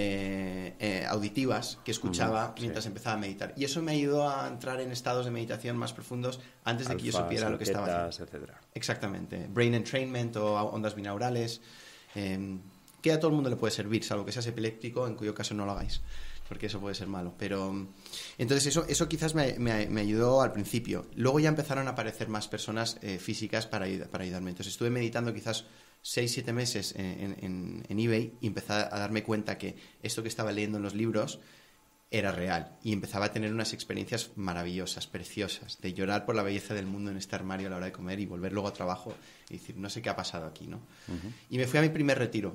eh, eh, auditivas que escuchaba uh-huh, mientras sí. empezaba a meditar. Y eso me ayudó a entrar en estados de meditación más profundos antes de Alfa, que yo supiera lo que estaba haciendo. Etcétera. Exactamente. Brain entrainment o ondas binaurales, eh, que a todo el mundo le puede servir, salvo que seas epiléptico, en cuyo caso no lo hagáis, porque eso puede ser malo. Pero entonces eso, eso quizás me, me, me ayudó al principio. Luego ya empezaron a aparecer más personas eh, físicas para, para ayudarme. Entonces estuve meditando quizás seis, siete meses en, en, en eBay y empecé a darme cuenta que esto que estaba leyendo en los libros era real. Y empezaba a tener unas experiencias maravillosas, preciosas, de llorar por la belleza del mundo en este armario a la hora de comer y volver luego a trabajo y decir, no sé qué ha pasado aquí, ¿no? Uh-huh. Y me fui a mi primer retiro.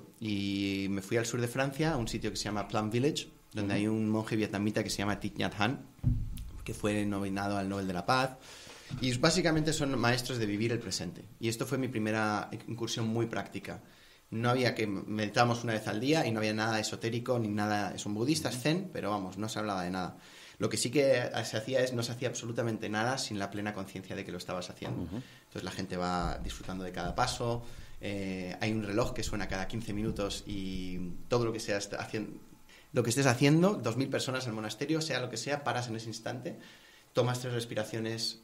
Y me fui al sur de Francia, a un sitio que se llama Plum Village, donde uh-huh. hay un monje vietnamita que se llama Thich Nhat Hanh, que fue nominado al Nobel de la Paz. Y básicamente son maestros de vivir el presente. Y esto fue mi primera incursión muy práctica. No había que meditábamos una vez al día y no había nada esotérico ni nada. Son budistas zen, pero vamos, no se hablaba de nada. Lo que sí que se hacía es, no se hacía absolutamente nada sin la plena conciencia de que lo estabas haciendo. Uh-huh. Entonces la gente va disfrutando de cada paso. Eh, hay un reloj que suena cada quince minutos y todo lo que sea haciendo, lo que estés haciendo, dos mil personas en el monasterio, sea lo que sea, paras en ese instante, tomas tres respiraciones,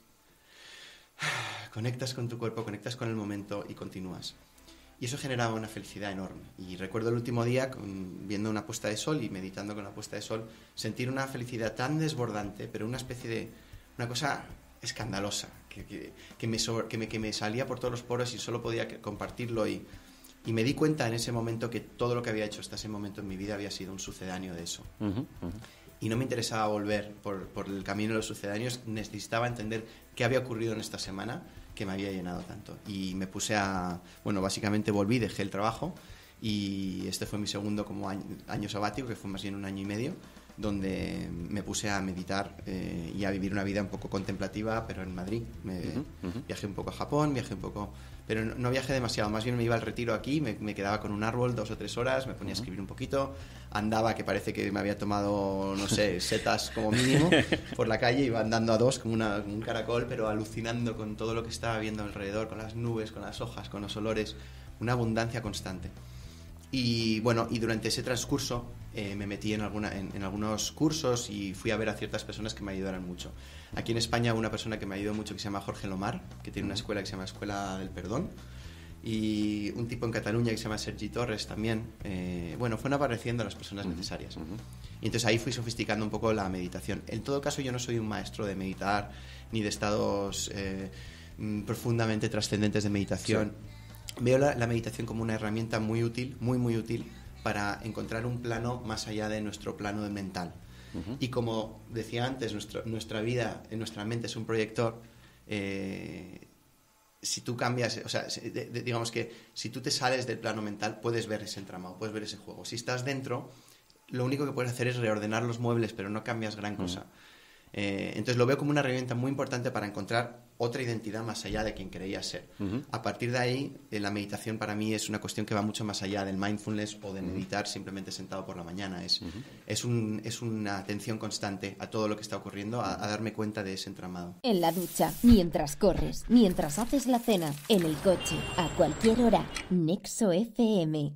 conectas con tu cuerpo, conectas con el momento y continúas. Y eso generaba una felicidad enorme. Y recuerdo el último día, con, viendo una puesta de sol y meditando con la puesta de sol, sentir una felicidad tan desbordante, pero una especie de... una cosa escandalosa, que, que, que, me, sobre, que, me, que me salía por todos los poros y solo podía compartirlo. Y, y me di cuenta en ese momento que todo lo que había hecho hasta ese momento en mi vida había sido un sucedáneo de eso. Uh-huh, uh-huh. y no me interesaba volver por, por el camino de los sucedáneos, necesitaba entender qué había ocurrido en esta semana que me había llenado tanto. Y me puse a... Bueno, básicamente volví, dejé el trabajo y este fue mi segundo como año, año sabático, que fue más bien un año y medio, donde me puse a meditar eh, y a vivir una vida un poco contemplativa, pero en Madrid. Me, uh-huh, uh-huh. Viajé un poco a Japón, viajé un poco... Pero no, no viajé demasiado, más bien me iba al retiro aquí, me, me quedaba con un árbol dos o tres horas, me ponía uh-huh. a escribir un poquito, andaba, que parece que me había tomado, no sé, setas como mínimo, por la calle, iba andando a dos como, una, como un caracol, pero alucinando con todo lo que estaba viendo alrededor, con las nubes, con las hojas, con los olores, una abundancia constante. Y bueno, y durante ese transcurso eh, me metí en, alguna, en, en algunos cursos y fui a ver a ciertas personas que me ayudaron mucho. Aquí en España una persona que me ayudó mucho que se llama Jorge Lomar, que tiene una escuela que se llama Escuela del Perdón, y un tipo en Cataluña que se llama Sergi Torres también. Eh, bueno, fueron apareciendo las personas necesarias. Uh-huh. Y entonces ahí fui sofisticando un poco la meditación. En todo caso, yo no soy un maestro de meditar ni de estados eh, profundamente trascendentes de meditación. Sí. Veo la, la meditación como una herramienta muy útil, muy muy útil para encontrar un plano más allá de nuestro plano mental. Uh-huh. Y como decía antes, nuestro, nuestra vida, nuestra mente es un proyector. Eh, si tú cambias, o sea, de, de, digamos que si tú te sales del plano mental, puedes ver ese entramado, puedes ver ese juego. Si estás dentro, lo único que puedes hacer es reordenar los muebles, pero no cambias gran cosa. Uh-huh. Eh, entonces lo veo como una herramienta muy importante para encontrar otra identidad más allá de quien creías ser. Uh-huh. A partir de ahí, eh, la meditación para mí es una cuestión que va mucho más allá del mindfulness o de meditar uh-huh. simplemente sentado por la mañana. Es, uh-huh. es, un, es una atención constante a todo lo que está ocurriendo, a, a darme cuenta de ese entramado. En la ducha, mientras corres, mientras haces la cena, en el coche, a cualquier hora. Nexo F M.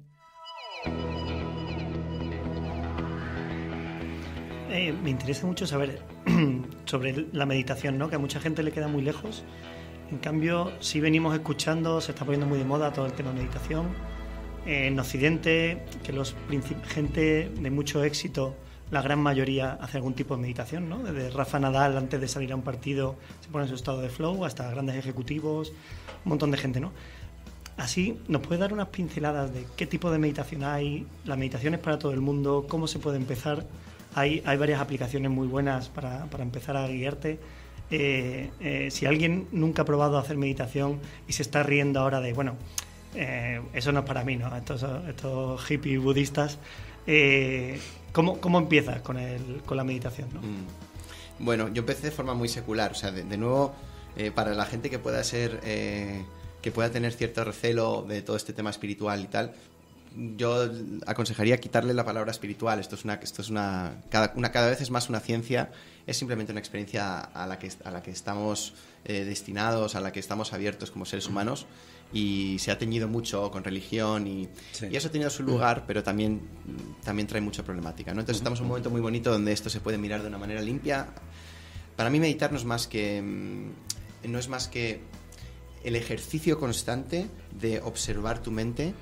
Eh, me interesa mucho saber sobre la meditación, ¿no? Que a mucha gente le queda muy lejos. En cambio, sí venimos escuchando, se está poniendo muy de moda todo el tema de meditación. Eh, en Occidente, que los princip- gente de mucho éxito, la gran mayoría hace algún tipo de meditación, ¿no? Desde Rafa Nadal, antes de salir a un partido, se pone en su estado de flow, hasta grandes ejecutivos, un montón de gente, ¿no? Así, ¿nos puede dar unas pinceladas de qué tipo de meditación hay? ¿La meditación es para todo el mundo? ¿Cómo se puede empezar? Hay, hay varias aplicaciones muy buenas para, para empezar a guiarte. Eh, eh, si alguien nunca ha probado a hacer meditación y se está riendo ahora de, bueno, eh, eso no es para mí, ¿no? Estos, estos hippies budistas, eh, ¿cómo, ¿cómo empiezas con, el, con la meditación, ¿no? Mm. Bueno, yo empecé de forma muy secular. O sea, de, de nuevo, eh, para la gente que pueda ser, eh, que pueda tener cierto recelo de todo este tema espiritual y tal, yo aconsejaría quitarle la palabra espiritual. Esto es una, esto es una cada, una, cada vez es más una ciencia. Es simplemente una experiencia a la que, a la que estamos eh, destinados, a la que estamos abiertos como seres humanos, y se ha teñido mucho con religión y, sí. y eso ha tenido su lugar, pero también, también trae mucha problemática, ¿no? Entonces estamos en un momento muy bonito donde esto se puede mirar de una manera limpia. Para mí meditar no es más que, no es más que el ejercicio constante de observar tu mente.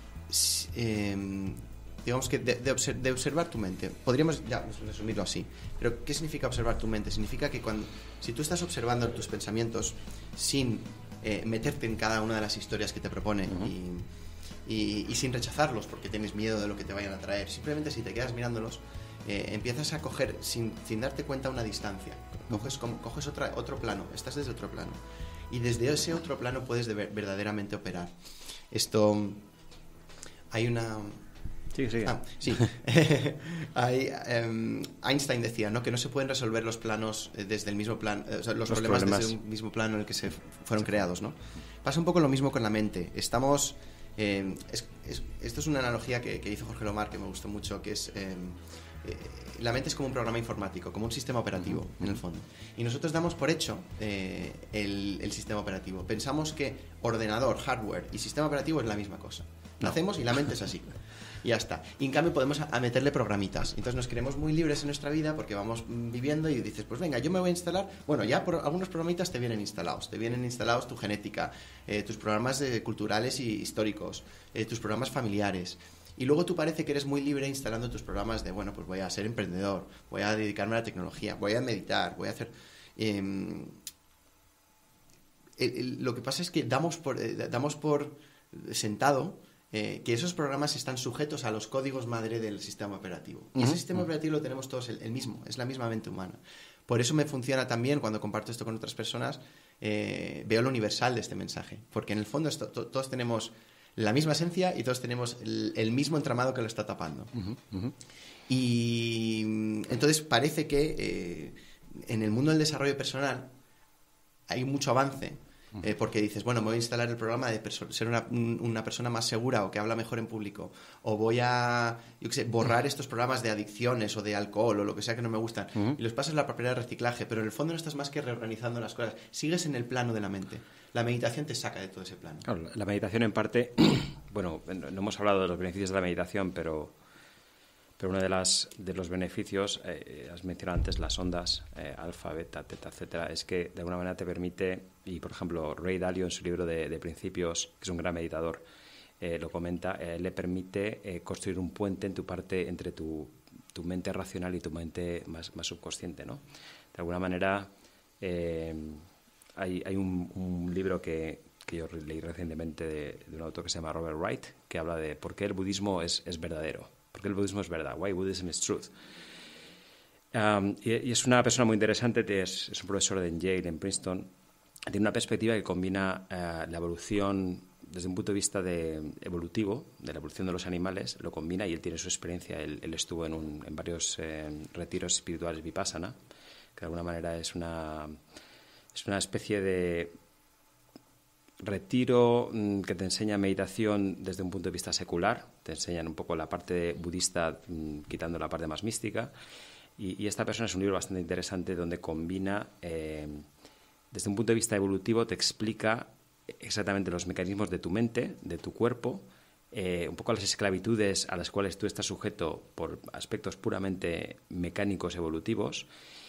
Eh, digamos que de, de, obser- de observar tu mente. Podríamos ya resumirlo así. Pero ¿qué significa observar tu mente? Significa que cuando, si tú estás observando tus pensamientos sin eh, meterte en cada una de las historias que te proponen uh-huh. y, y, y sin rechazarlos porque tienes miedo de lo que te vayan a traer, simplemente si te quedas mirándolos, eh, empiezas a coger sin, sin darte cuenta una distancia. Coges, coges otra, otro plano, estás desde otro plano. Y desde ese otro plano puedes de ver, verdaderamente operar. Esto... Hay una... Sí, sí. Ah, sí. Hay, um, Einstein decía, ¿no?, que no se pueden resolver los planos desde el mismo plano, o sea, los, los problemas, problemas desde un mismo plano en el que se fueron creados, ¿no? Pasa un poco lo mismo con la mente. Estamos... Eh, es, es, esto es una analogía que, que hizo Jorge Lomar que me gustó mucho, que es... Eh, eh, la mente es como un programa informático, como un sistema operativo, uh-huh. en el fondo. Y nosotros damos por hecho eh, el, el sistema operativo. Pensamos que ordenador, hardware y sistema operativo es la misma cosa. No. Nacemos y la mente es así. Y ya está. Y en cambio podemos a, a meterle programitas. Entonces nos creemos muy libres en nuestra vida porque vamos viviendo y dices, pues venga, yo me voy a instalar... Bueno, ya por, algunos programitas te vienen instalados. Te vienen instalados tu genética, eh, tus programas eh, culturales y históricos, eh, tus programas familiares. Y luego tú parece que eres muy libre instalando tus programas de, bueno, pues voy a ser emprendedor, voy a dedicarme a la tecnología, voy a meditar, voy a hacer... Eh, el, el, lo que pasa es que damos por, eh, damos por sentado eh, que esos programas están sujetos a los códigos madre del sistema operativo. Y uh-huh. ese sistema uh-huh. operativo lo tenemos todos el, el mismo, es la misma mente humana. Por eso me funciona también cuando comparto esto con otras personas, eh, veo lo universal de este mensaje, porque en el fondo esto, to, todos tenemos la misma esencia y todos tenemos el, el mismo entramado que lo está tapando. Uh-huh. Uh-huh. Y entonces parece que eh, en el mundo del desarrollo personal hay mucho avance, eh, porque dices, bueno, me voy a instalar el programa de perso- ser una, una persona más segura o que habla mejor en público, o voy a, yo qué sé, borrar estos programas de adicciones o de alcohol o lo que sea que no me gustan, uh-huh. y los pasas a la propiedad de reciclaje, pero en el fondo no estás más que reorganizando las cosas, sigues en el plano de la mente. La meditación te saca de todo ese plano. Claro, la meditación en parte, bueno, no hemos hablado de los beneficios de la meditación, pero... Pero uno de, las, de los beneficios, eh, has mencionado antes las ondas, eh, alfa, beta, teta, etcétera, es que de alguna manera te permite, y por ejemplo Ray Dalio en su libro de, de Principios, que es un gran meditador, eh, lo comenta, eh, le permite eh, construir un puente en tu parte entre tu, tu mente racional y tu mente más, más subconsciente, ¿no? De alguna manera eh, hay, hay un, un libro que, que yo leí recientemente de, de un autor que se llama Robert Wright, que habla de por qué el budismo es, es verdadero. Porque el budismo es verdad. Why Buddhism is truth. Um, y, y es una persona muy interesante, es, es un profesor de Yale, en Princeton. Tiene una perspectiva que combina uh, la evolución desde un punto de vista de, evolutivo, de la evolución de los animales, lo combina y él tiene su experiencia. Él, él estuvo en, un, en varios eh, retiros espirituales vipassana, que de alguna manera es una, es una especie de retiro que te enseña meditación desde un punto de vista secular, te enseñan un poco la parte budista quitando la parte más mística, y, y esta persona es un libro bastante interesante donde combina, eh, desde un punto de vista evolutivo, te explica exactamente los mecanismos de tu mente, de tu cuerpo, eh, un poco las esclavitudes a las cuales tú estás sujeto por aspectos puramente mecánicos evolutivos,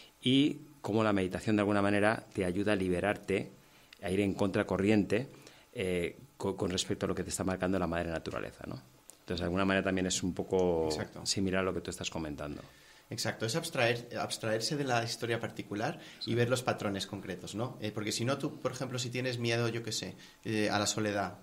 y cómo la meditación de alguna manera te ayuda a liberarte, a ir en contracorriente eh, con, con respecto a lo que te está marcando la madre naturaleza, ¿no? Entonces, de alguna manera también es un poco Exacto. similar a lo que tú estás comentando. Exacto, es abstraer, abstraerse de la historia particular sí. y ver los patrones concretos, ¿no? Eh, porque si no, tú, por ejemplo, si tienes miedo, yo qué sé, eh, a la soledad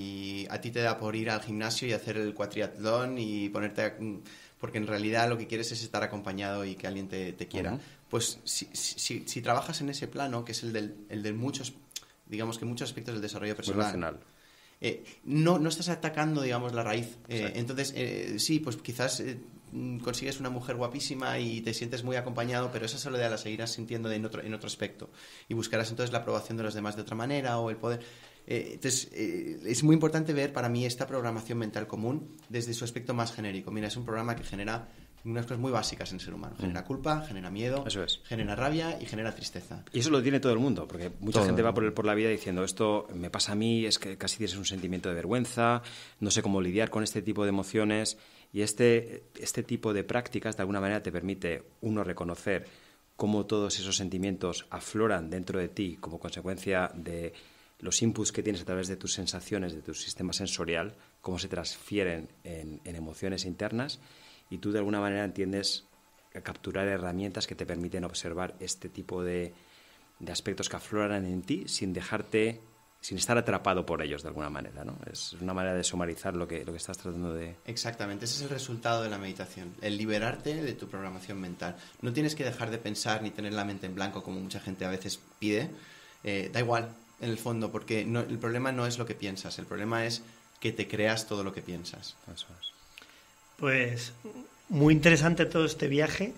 y a ti te da por ir al gimnasio y hacer el cuatriatlón y ponerte a, porque en realidad lo que quieres es estar acompañado y que alguien te, te quiera, uh-huh. pues si, si, si trabajas en ese plano, que es el del, el de muchos... digamos que muchos aspectos del desarrollo personal. Eh, no, no estás atacando, digamos, la raíz. Eh, entonces, eh, sí, pues quizás eh, consigues una mujer guapísima y te sientes muy acompañado, pero esa soledad la seguirás sintiendo en otro, en otro aspecto. Y buscarás entonces la aprobación de los demás de otra manera o el poder. Eh, entonces, eh, es muy importante ver para mí esta programación mental común desde su aspecto más genérico. Mira, es un programa que genera unas cosas muy básicas en el ser humano. Genera culpa, genera miedo, eso es. genera rabia y genera tristeza. Y eso lo tiene todo el mundo, porque mucha todo gente va por, el, por la vida diciendo esto me pasa a mí, es que casi tienes un sentimiento de vergüenza, no sé cómo lidiar con este tipo de emociones. Y este, este tipo de prácticas de alguna manera te permite, uno, reconocer cómo todos esos sentimientos afloran dentro de ti como consecuencia de los inputs que tienes a través de tus sensaciones, de tu sistema sensorial, cómo se transfieren en, en emociones internas. Y tú de alguna manera entiendes capturar herramientas que te permiten observar este tipo de, de aspectos que afloran en ti sin dejarte, sin estar atrapado por ellos de alguna manera, ¿no? Es una manera de sumarizar lo que, lo que estás tratando de... Exactamente, ese es el resultado de la meditación, el liberarte de tu programación mental. No tienes que dejar de pensar ni tener la mente en blanco como mucha gente a veces pide. Eh, da igual, en el fondo, porque no, el problema no es lo que piensas, el problema es que te creas todo lo que piensas. Eso es. Pues muy interesante todo este viaje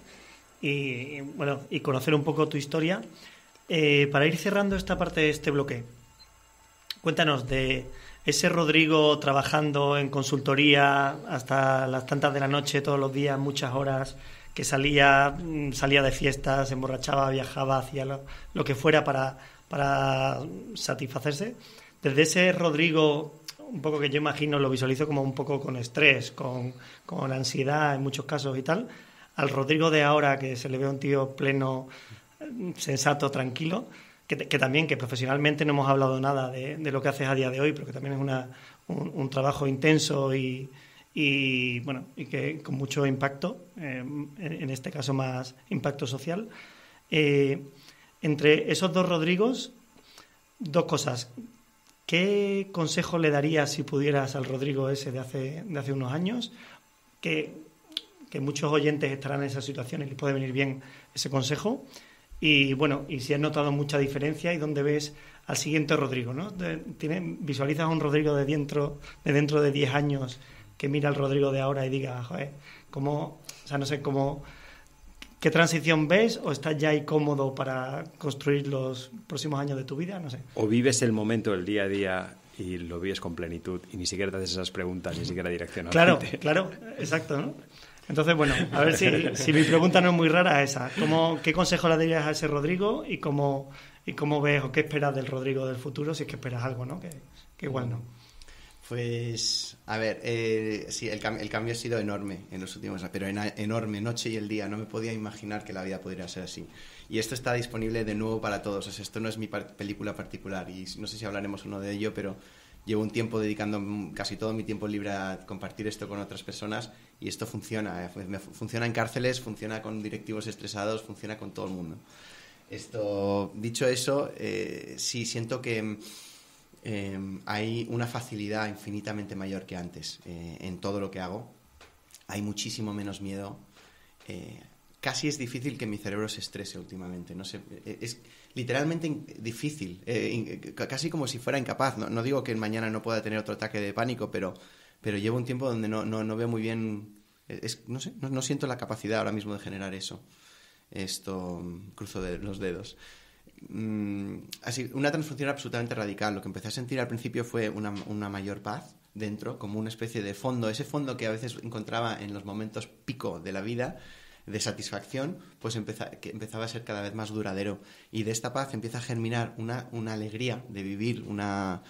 y bueno y conocer un poco tu historia. Eh, para ir cerrando esta parte de este bloque, cuéntanos de ese Rodrigo trabajando en consultoría hasta las tantas de la noche todos los días, muchas horas, que salía salía de fiestas, se emborrachaba, viajaba, hacía lo, lo que fuera para, para satisfacerse. Desde ese Rodrigo, un poco que yo imagino, lo visualizo como un poco con estrés, con, con ansiedad en muchos casos y tal, al Rodrigo de ahora, que se le ve un tío pleno, sensato, tranquilo, que, que también, que profesionalmente no hemos hablado nada de, de lo que haces a día de hoy, pero que también es una, un, un trabajo intenso y, y, bueno, y que con mucho impacto, eh, en, en este caso más impacto social. Eh, entre esos dos Rodrigos, dos cosas. ¿qué consejo le darías si pudieras al Rodrigo ese de hace, de hace unos años? Que, que muchos oyentes estarán en esa situación y les puede venir bien ese consejo. Y bueno, y si has notado mucha diferencia y dónde ves al siguiente Rodrigo, ¿no? ¿Tiene, ¿Visualizas a un Rodrigo de dentro de dentro de diez años que mira al Rodrigo de ahora y diga, joder, cómo, o sea, no sé, cómo, qué transición ves, o estás ya ahí cómodo para construir los próximos años de tu vida? No sé. O vives el momento, el día a día, y lo vives con plenitud y ni siquiera te haces esas preguntas, ni siquiera direccionas. Claro, claro, exacto, ¿no? Entonces, bueno, a ver si, si mi pregunta no es muy rara esa. ¿Cómo, ¿Qué consejo le darías a ese Rodrigo y cómo, y cómo ves o qué esperas del Rodrigo del futuro, si es que esperas algo, ¿no? Que, que igual no. Pues, a ver, eh, sí, el, cam- el cambio ha sido enorme en los últimos años, pero en- enorme, noche y el día. No me podía imaginar que la vida podría ser así. Y esto está disponible de nuevo para todos. O sea, esto no es mi par- película particular y no sé si hablaremos o no de ello, pero llevo un tiempo dedicando casi todo mi tiempo libre a compartir esto con otras personas y esto funciona. eh, me- Funciona en cárceles, funciona con directivos estresados, funciona con todo el mundo. Esto, dicho eso, eh, sí siento que eh, hay una facilidad infinitamente mayor que antes eh, en todo lo que hago. Hay muchísimo menos miedo. Eh, casi es difícil que mi cerebro se estrese últimamente. No sé, es literalmente in- difícil, eh, in- casi como si fuera incapaz. No, no digo que mañana no pueda tener otro ataque de pánico, pero, pero llevo un tiempo donde no, no, no veo muy bien. Es, no sé, no, no siento la capacidad ahora mismo de generar eso. Esto, cruzo de los dedos. Mm, así, una transformación absolutamente radical. Lo que empecé a sentir al principio fue una, una mayor paz dentro, como una especie de fondo, ese fondo que a veces encontraba en los momentos pico de la vida, de satisfacción, pues empeza, que empezaba a ser cada vez más duradero. Y de esta paz empieza a germinar una, una alegría de vivir, una...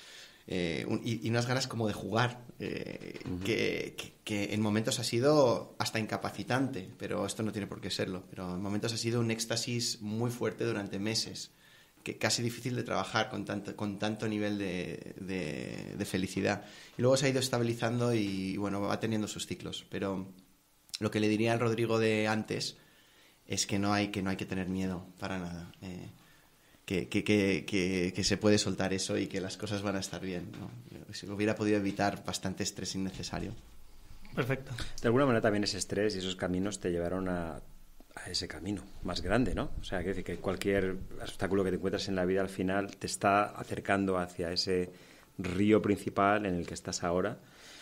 Eh, un, y, y unas ganas como de jugar, eh, uh-huh. que, que, que en momentos ha sido hasta incapacitante, pero esto no tiene por qué serlo, pero en momentos ha sido un éxtasis muy fuerte durante meses, que casi difícil de trabajar con tanto, con tanto nivel de, de, de felicidad. Y luego se ha ido estabilizando y, bueno, va teniendo sus ciclos, pero lo que le diría al Rodrigo de antes es que no hay que, no hay que tener miedo para nada. Eh, Que, que, que, que, que se puede soltar eso y que las cosas van a estar bien, ¿no? Se hubiera podido evitar bastante estrés innecesario. Perfecto. De alguna manera también ese estrés y esos caminos te llevaron a, a ese camino más grande, ¿no? O sea, quiero decir que cualquier obstáculo que te encuentras en la vida al final te está acercando hacia ese río principal en el que estás ahora,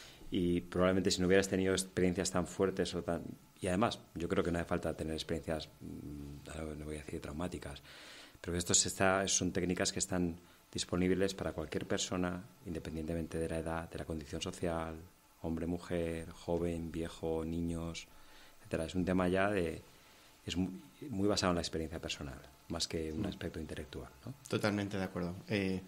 y probablemente si no hubieras tenido experiencias tan fuertes o tan... Y además, yo creo que no hace falta tener experiencias, no voy a decir traumáticas, pero esto se está, son técnicas que están disponibles para cualquier persona, independientemente de la edad, de la condición social, hombre, mujer, joven, viejo, niños, etcétera. Es un tema ya de... es muy, muy basado en la experiencia personal, más que un aspecto intelectual, ¿no? Totalmente de acuerdo. Eh,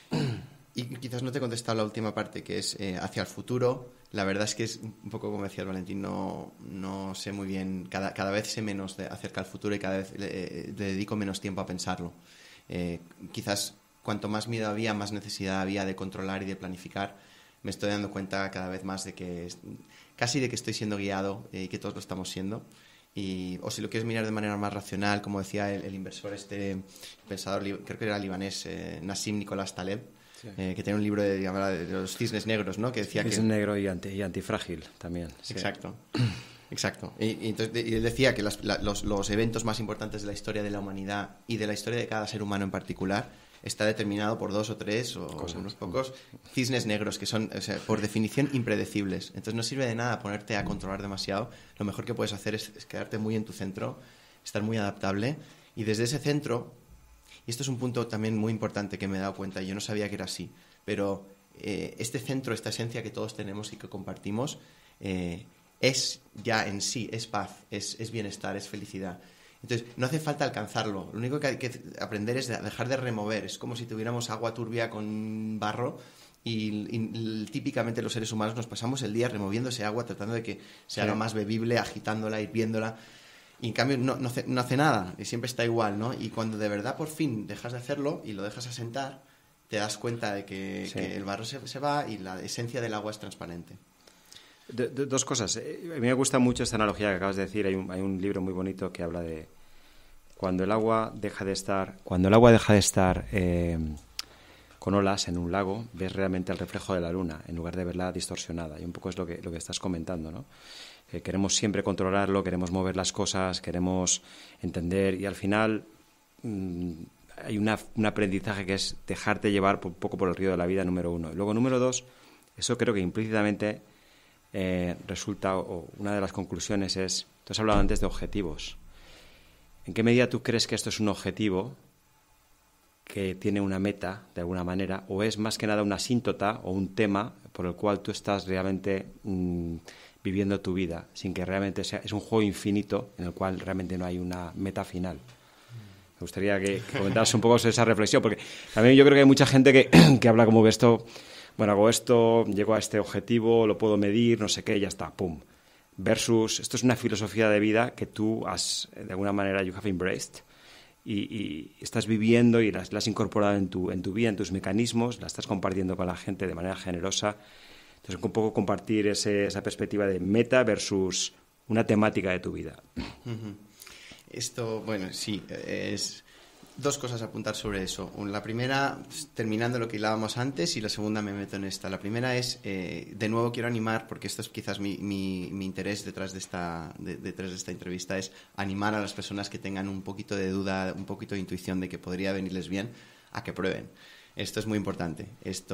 y quizás no te he contestado la última parte, que es eh, hacia el futuro. La verdad es que es un poco como decía el Valentín, no, no sé muy bien, cada, cada vez sé menos de, acerca del futuro y cada vez le, le dedico menos tiempo a pensarlo. Eh, quizás cuanto más miedo había, más necesidad había de controlar y de planificar. Me estoy dando cuenta cada vez más de que casi de que estoy siendo guiado y eh, que todos lo estamos siendo. Y, o si lo quieres mirar de manera más racional, como decía el, el inversor, este pensador, creo que era libanés, eh, Nassim Nicolás Taleb, sí. eh, que tiene un libro de, de, de los cisnes negros, ¿no? Que decía Cisne que... negro y, anti, y antifrágil también. Sí. Exacto. Exacto. Y, y, entonces, y él decía que las, la, los, los eventos más importantes de la historia de la humanidad y de la historia de cada ser humano en particular está determinado por dos o tres o Cosas. unos pocos cisnes negros que son, o sea, por definición, impredecibles. Entonces no sirve de nada ponerte a controlar demasiado. Lo mejor que puedes hacer es, es quedarte muy en tu centro, estar muy adaptable y desde ese centro, y esto es un punto también muy importante que me he dado cuenta, y yo no sabía que era así, pero eh, este centro, esta esencia que todos tenemos y que compartimos, eh, es ya en sí, es paz, es, es bienestar, es felicidad. Entonces, no hace falta alcanzarlo. Lo único que hay que aprender es dejar de remover. Es como si tuviéramos agua turbia con barro y, y, y típicamente los seres humanos nos pasamos el día removiendo ese agua, tratando de que se sí. haga más bebible, agitándola, hirviéndola. Y en cambio no, no, hace, no hace nada y siempre está igual, ¿no? Y cuando de verdad por fin dejas de hacerlo y lo dejas asentar, te das cuenta de que, sí. que el barro se, se va y la esencia del agua es transparente. De, de, dos cosas. A mí me gusta mucho esta analogía que acabas de decir. Hay un, hay un libro muy bonito que habla de cuando el agua deja de estar, cuando el agua deja de estar eh, con olas en un lago, ves realmente el reflejo de la luna en lugar de verla distorsionada. Y un poco es lo que, lo que estás comentando, ¿no? Eh, queremos siempre controlarlo, queremos mover las cosas, queremos entender y al final mmm, hay una, un aprendizaje que es dejarte llevar un poco por el río de la vida, número uno. Y luego, número dos, eso creo que implícitamente eh, resulta, o una de las conclusiones es, tú has hablado antes de objetivos. ¿En qué medida tú crees que esto es un objetivo que tiene una meta, de alguna manera, o es más que nada una asíntota o un tema por el cual tú estás realmente mmm, viviendo tu vida, sin que realmente sea, es un juego infinito en el cual realmente no hay una meta final? Me gustaría que, que comentaras un poco sobre esa reflexión, porque también yo creo que hay mucha gente que, que habla como que esto, bueno, hago esto, llego a este objetivo, lo puedo medir, no sé qué, ya está, pum. Versus, esto es una filosofía de vida que tú has, de alguna manera, you have embraced, y, y estás viviendo y la, la has incorporado en tu, en tu vida, en tus mecanismos, la estás compartiendo con la gente de manera generosa. Entonces, un poco compartir ese, esa perspectiva de meta versus una temática de tu vida. Uh-huh. Esto, bueno, sí, es dos cosas a apuntar sobre eso. La primera, terminando lo que hablábamos antes, y la segunda me meto en esta. La primera es, eh, de nuevo quiero animar, porque esto es quizás mi, mi, mi interés detrás de, esta, de, detrás de esta entrevista, es animar a las personas que tengan un poquito de duda, un poquito de intuición de que podría venirles bien, a que prueben. Esto es muy importante.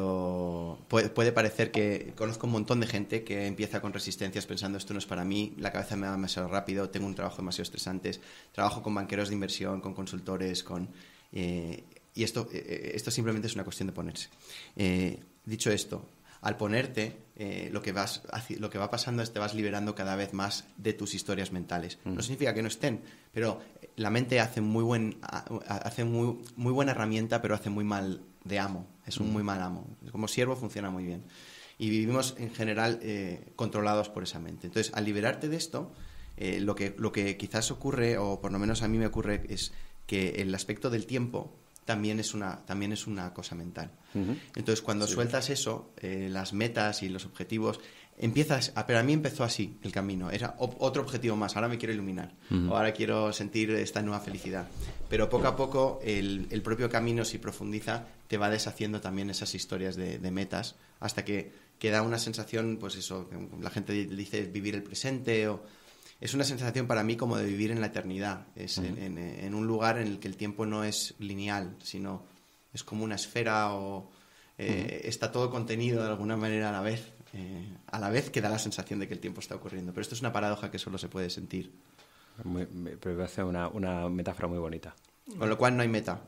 Esto puede, puede parecer que conozco un montón de gente que empieza con resistencias pensando esto no es para mí, la cabeza me va demasiado rápido, tengo un trabajo demasiado estresante, trabajo con banqueros de inversión, con consultores, con eh, y esto, eh, esto simplemente es una cuestión de ponerse. Eh, dicho esto, al ponerte, eh, lo que vas, lo que va pasando es te vas liberando cada vez más de tus historias mentales. Mm. No significa que no estén, pero la mente hace muy buen, hace muy, muy buena herramienta, pero hace muy mal de amo. Es un mm. muy mal amo. Como siervo funciona muy bien. Y vivimos en general eh, controlados por esa mente. Entonces, al liberarte de esto, eh, lo que, lo que quizás ocurre, o por lo menos a mí me ocurre, es que el aspecto del tiempo también es una, también es una cosa mental. Uh-huh. Entonces, cuando sí. sueltas eso, eh, las metas y los objetivos, empiezas, a, pero a mí empezó así el camino, era o, otro objetivo más, ahora me quiero iluminar, uh-huh. o ahora quiero sentir esta nueva felicidad. Pero poco a poco, el, el propio camino, si profundiza, te va deshaciendo también esas historias de, de metas, hasta que queda una sensación, pues eso, la gente dice vivir el presente, o es una sensación para mí como de vivir en la eternidad, es uh-huh. en, en, en un lugar en el que el tiempo no es lineal, sino es como una esfera o eh, uh-huh. está todo contenido de alguna manera a la vez, eh, a la vez que da la sensación de que el tiempo está ocurriendo. Pero esto es una paradoja que solo se puede sentir. Muy, me parece una, una metáfora muy bonita. Con lo cual no hay meta.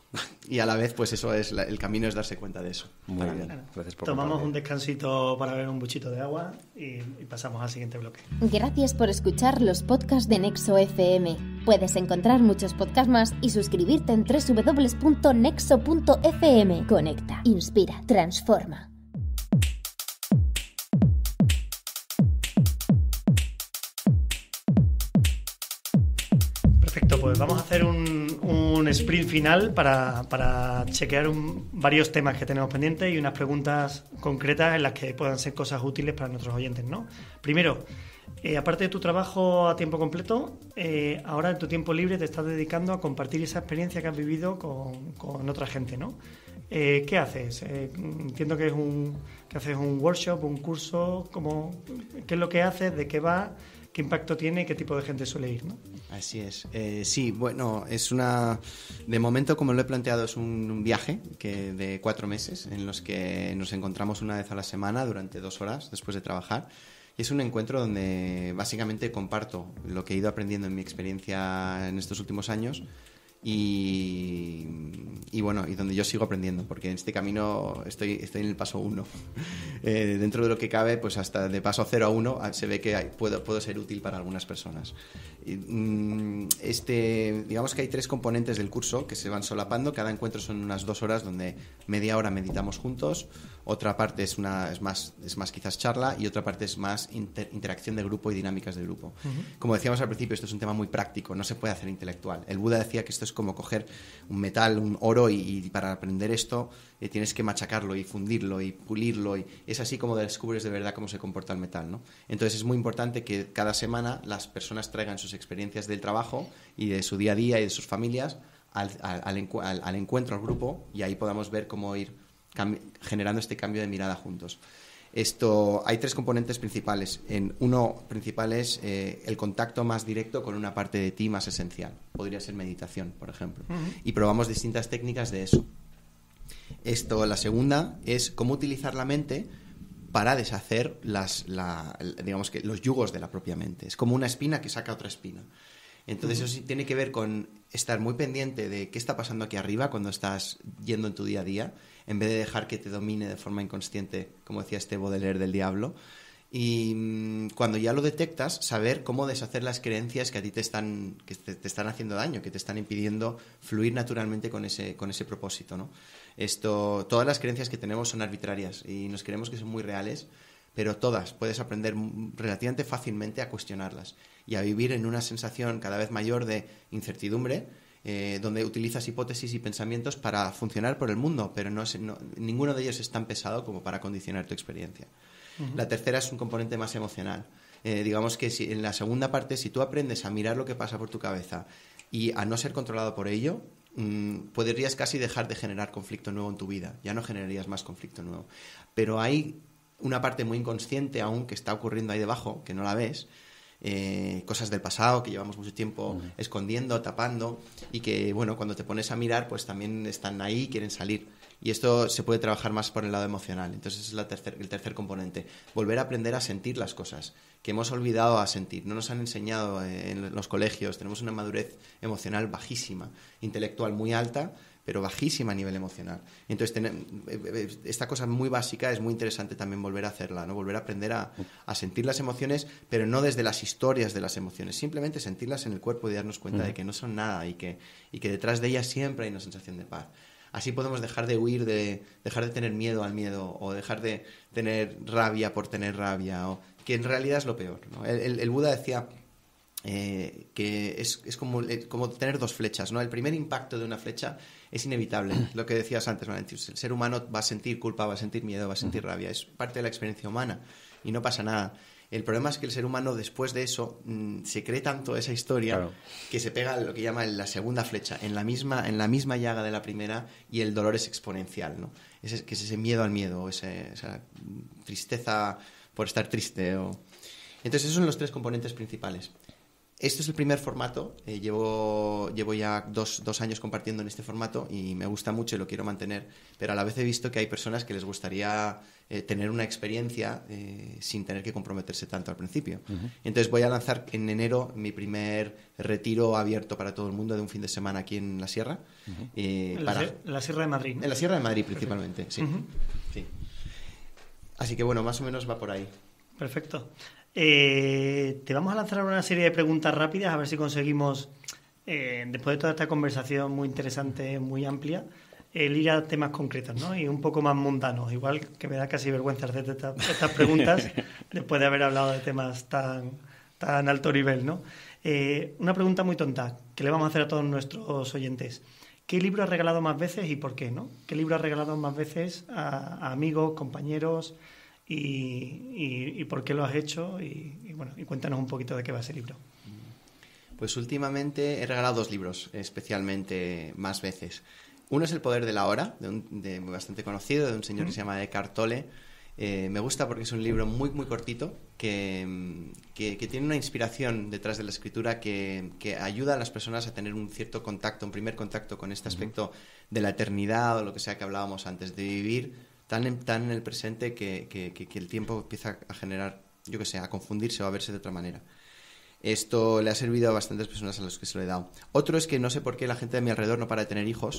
Y a la vez, pues eso es, la, el camino es darse cuenta de eso. Muy bien. Gracias por Tomamos compartir. Un descansito para beber un buchito de agua y, y pasamos al siguiente bloque. Gracias por escuchar los podcasts de Nexo F M. Puedes encontrar muchos podcasts más y suscribirte en doble u doble u doble u punto nexo punto f m. Conecta, inspira, transforma. Perfecto, pues vamos a hacer un, un sprint final para, para chequear un, varios temas que tenemos pendientes y unas preguntas concretas en las que puedan ser cosas útiles para nuestros oyentes, ¿no? Primero, eh, aparte de tu trabajo a tiempo completo, eh, ahora en tu tiempo libre te estás dedicando a compartir esa experiencia que has vivido con, con otra gente, ¿no? Eh, ¿Qué haces? Eh, entiendo que es un que haces un workshop, un curso, como, ¿qué es lo que haces? ¿De qué va? ¿Qué impacto tiene y qué tipo de gente suele ir, ¿no? Así es. Eh, sí, bueno, es una... De momento, como lo he planteado, es un, un viaje que de cuatro meses en los que nos encontramos una vez a la semana durante dos horas después de trabajar. Y es un encuentro donde básicamente comparto lo que he ido aprendiendo en mi experiencia en estos últimos años y, y bueno, y donde yo sigo aprendiendo, porque en este camino estoy, estoy en el paso uno. Eh, dentro de lo que cabe, pues hasta de paso cero a uno se ve que hay, puedo, puedo ser útil para algunas personas. Y, este, digamos que hay tres componentes del curso que se van solapando. Cada encuentro son unas dos horas donde media hora meditamos juntos, otra parte es, una, es, más, es más quizás charla y otra parte es más inter, interacción de grupo y dinámicas de grupo. Uh-huh. Como decíamos al principio, esto es un tema muy práctico, no se puede hacer intelectual. El Buda decía que esto es como coger un metal, un oro y, y para aprender esto eh, tienes que machacarlo y fundirlo y pulirlo y es así como descubres de verdad cómo se comporta el metal, ¿no? Entonces es muy importante que cada semana las personas traigan sus experiencias del trabajo y de su día a día y de sus familias al, al, al, al encuentro, al grupo, y ahí podamos ver cómo ir generando este cambio de mirada juntos. Esto, hay tres componentes principales. En, uno principal es eh, el contacto más directo con una parte de ti más esencial. Podría ser meditación, por ejemplo. Uh-huh. Y probamos distintas técnicas de eso. Esto, la segunda es cómo utilizar la mente para deshacer las, la, digamos que los yugos de la propia mente. Es como una espina que saca otra espina. Entonces uh-huh. eso sí tiene que ver con estar muy pendiente de qué está pasando aquí arriba cuando estás yendo en tu día a día, en vez de dejar que te domine de forma inconsciente, como decía este Baudelaire del diablo. Y mmm, cuando ya lo detectas, saber cómo deshacer las creencias que a ti te están, que te, te están haciendo daño, que te están impidiendo fluir naturalmente con ese, con ese propósito, ¿no? Esto, todas las creencias que tenemos son arbitrarias y nos creemos que son muy reales, pero todas puedes aprender relativamente fácilmente a cuestionarlas y a vivir en una sensación cada vez mayor de incertidumbre, eh, donde utilizas hipótesis y pensamientos para funcionar por el mundo, pero no es, no, ninguno de ellos es tan pesado como para condicionar tu experiencia. Uh-huh. La tercera es un componente más emocional. Eh, digamos que si, en la segunda parte, si tú aprendes a mirar lo que pasa por tu cabeza y a no ser controlado por ello, mmm, podrías casi dejar de generar conflicto nuevo en tu vida. Ya no generarías más conflicto nuevo. Pero hay una parte muy inconsciente aún que está ocurriendo ahí debajo, que no la ves, eh, cosas del pasado que llevamos mucho tiempo uh-huh. escondiendo, tapando, y que, bueno, cuando te pones a mirar, pues también están ahí y quieren salir. Y esto se puede trabajar más por el lado emocional. Entonces es la tercer, el tercer componente. Volver a aprender a sentir las cosas que hemos olvidado a sentir. No nos han enseñado en los colegios. Tenemos una madurez emocional bajísima, intelectual muy alta, pero bajísima a nivel emocional. Entonces, ten, esta cosa muy básica es muy interesante también volver a hacerla, ¿no? Volver a aprender a, a sentir las emociones, pero no desde las historias de las emociones, simplemente sentirlas en el cuerpo y darnos cuenta uh-huh. de que no son nada y que, y que detrás de ellas siempre hay una sensación de paz. Así podemos dejar de huir, de dejar de tener miedo al miedo, o dejar de tener rabia por tener rabia, o que en realidad es lo peor, ¿no? El, el, el Buda decía eh, que es, es como, como tener dos flechas, ¿no? El primer impacto de una flecha es inevitable, lo que decías antes, ¿no? El ser humano va a sentir culpa, va a sentir miedo, va a sentir rabia, es parte de la experiencia humana y no pasa nada. El problema es que el ser humano después de eso mmm, se cree tanto esa historia claro. que se pega lo que llama la segunda flecha en la misma, en la misma llaga de la primera, y el dolor es exponencial, ¿no? Es, que es ese miedo al miedo, ese, esa tristeza por estar triste. O... Entonces esos son los tres componentes principales. Este es el primer formato, eh, llevo, llevo ya dos, dos años compartiendo en este formato y me gusta mucho y lo quiero mantener, pero a la vez he visto que hay personas que les gustaría eh, tener una experiencia eh, sin tener que comprometerse tanto al principio. Uh-huh. Entonces voy a lanzar en enero mi primer retiro abierto para todo el mundo de un fin de semana aquí en la Sierra. Uh-huh. eh, en, para... la, en la Sierra de Madrid, ¿no? En la Sierra de Madrid principalmente, sí. Uh-huh. sí. Así que bueno, más o menos va por ahí. Perfecto. Eh, te vamos a lanzar una serie de preguntas rápidas a ver si conseguimos, eh, después de toda esta conversación muy interesante, muy amplia, el ir a temas concretos, ¿no? Y un poco más mundanos. Igual que me da casi vergüenza hacer estas, estas preguntas después de haber hablado de temas tan, tan alto nivel, ¿no? Eh, una pregunta muy tonta que le vamos a hacer a todos nuestros oyentes. ¿Qué libro has regalado más veces y por qué, no? ¿Qué libro has regalado más veces a, a amigos, compañeros? Y, y, y por qué lo has hecho y, y bueno, y cuéntanos un poquito de qué va ese libro. Pues últimamente he regalado dos libros, especialmente más veces. Uno es El poder de la hora, de, un, de bastante conocido, de un señor mm. que se llama Eckhart Tolle. Eh, me gusta porque es un libro muy muy cortito que, que, que tiene una inspiración detrás de la escritura que, que ayuda a las personas a tener un cierto contacto, un primer contacto con este aspecto mm. de la eternidad o lo que sea que hablábamos antes, de vivir tan en, tan en el presente que, que, que, que el tiempo empieza a generar, yo que sé, a confundirse o a verse de otra manera. Esto le ha servido a bastantes personas a las que se lo he dado. Otro es que no sé por qué la gente de mi alrededor no para de tener hijos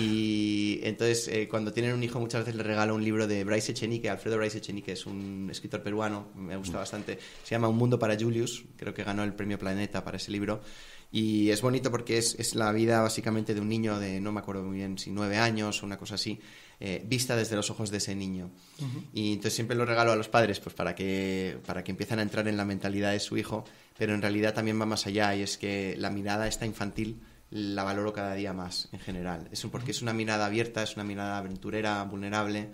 y entonces eh, cuando tienen un hijo muchas veces les regalo un libro de Bryce Echenique, Alfredo Bryce Echenique, es un escritor peruano, me gusta bastante, se llama Un mundo para Julius, creo que ganó el premio Planeta para ese libro. Y es bonito porque es, es la vida básicamente de un niño de, no me acuerdo muy bien, si nueve años o una cosa así, eh, vista desde los ojos de ese niño. Uh-huh. Y entonces siempre lo regalo a los padres pues para que, para que empiecen a entrar en la mentalidad de su hijo, pero en realidad también va más allá y es que la mirada esta infantil la valoro cada día más en general. Es un, porque es una mirada abierta, es una mirada aventurera, vulnerable,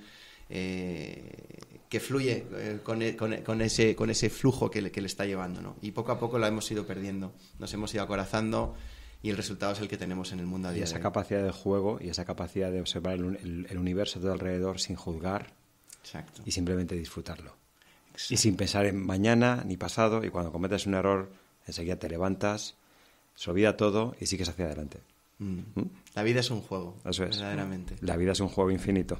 eh, que fluye eh, con, con, con, ese, con ese flujo que le, que le está llevando, ¿no? Y poco a poco la hemos ido perdiendo, nos hemos ido acorazando y el resultado es el que tenemos en el mundo a día Y esa de hoy. capacidad de juego y esa capacidad de observar el, el, el universo de alrededor sin juzgar. Exacto. Y simplemente disfrutarlo. Exacto. Y sin pensar en mañana ni pasado, y cuando cometes un error enseguida te levantas, se olvida todo y sigues hacia adelante. Mm. ¿Mm? La vida es un juego, Eso es. verdaderamente. La vida es un juego infinito.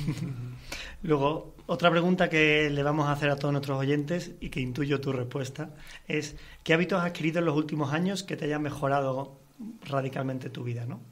Luego, otra pregunta que le vamos a hacer a todos nuestros oyentes y que intuyo tu respuesta es ¿qué hábitos has adquirido en los últimos años que te hayan mejorado radicalmente tu vida, ¿no?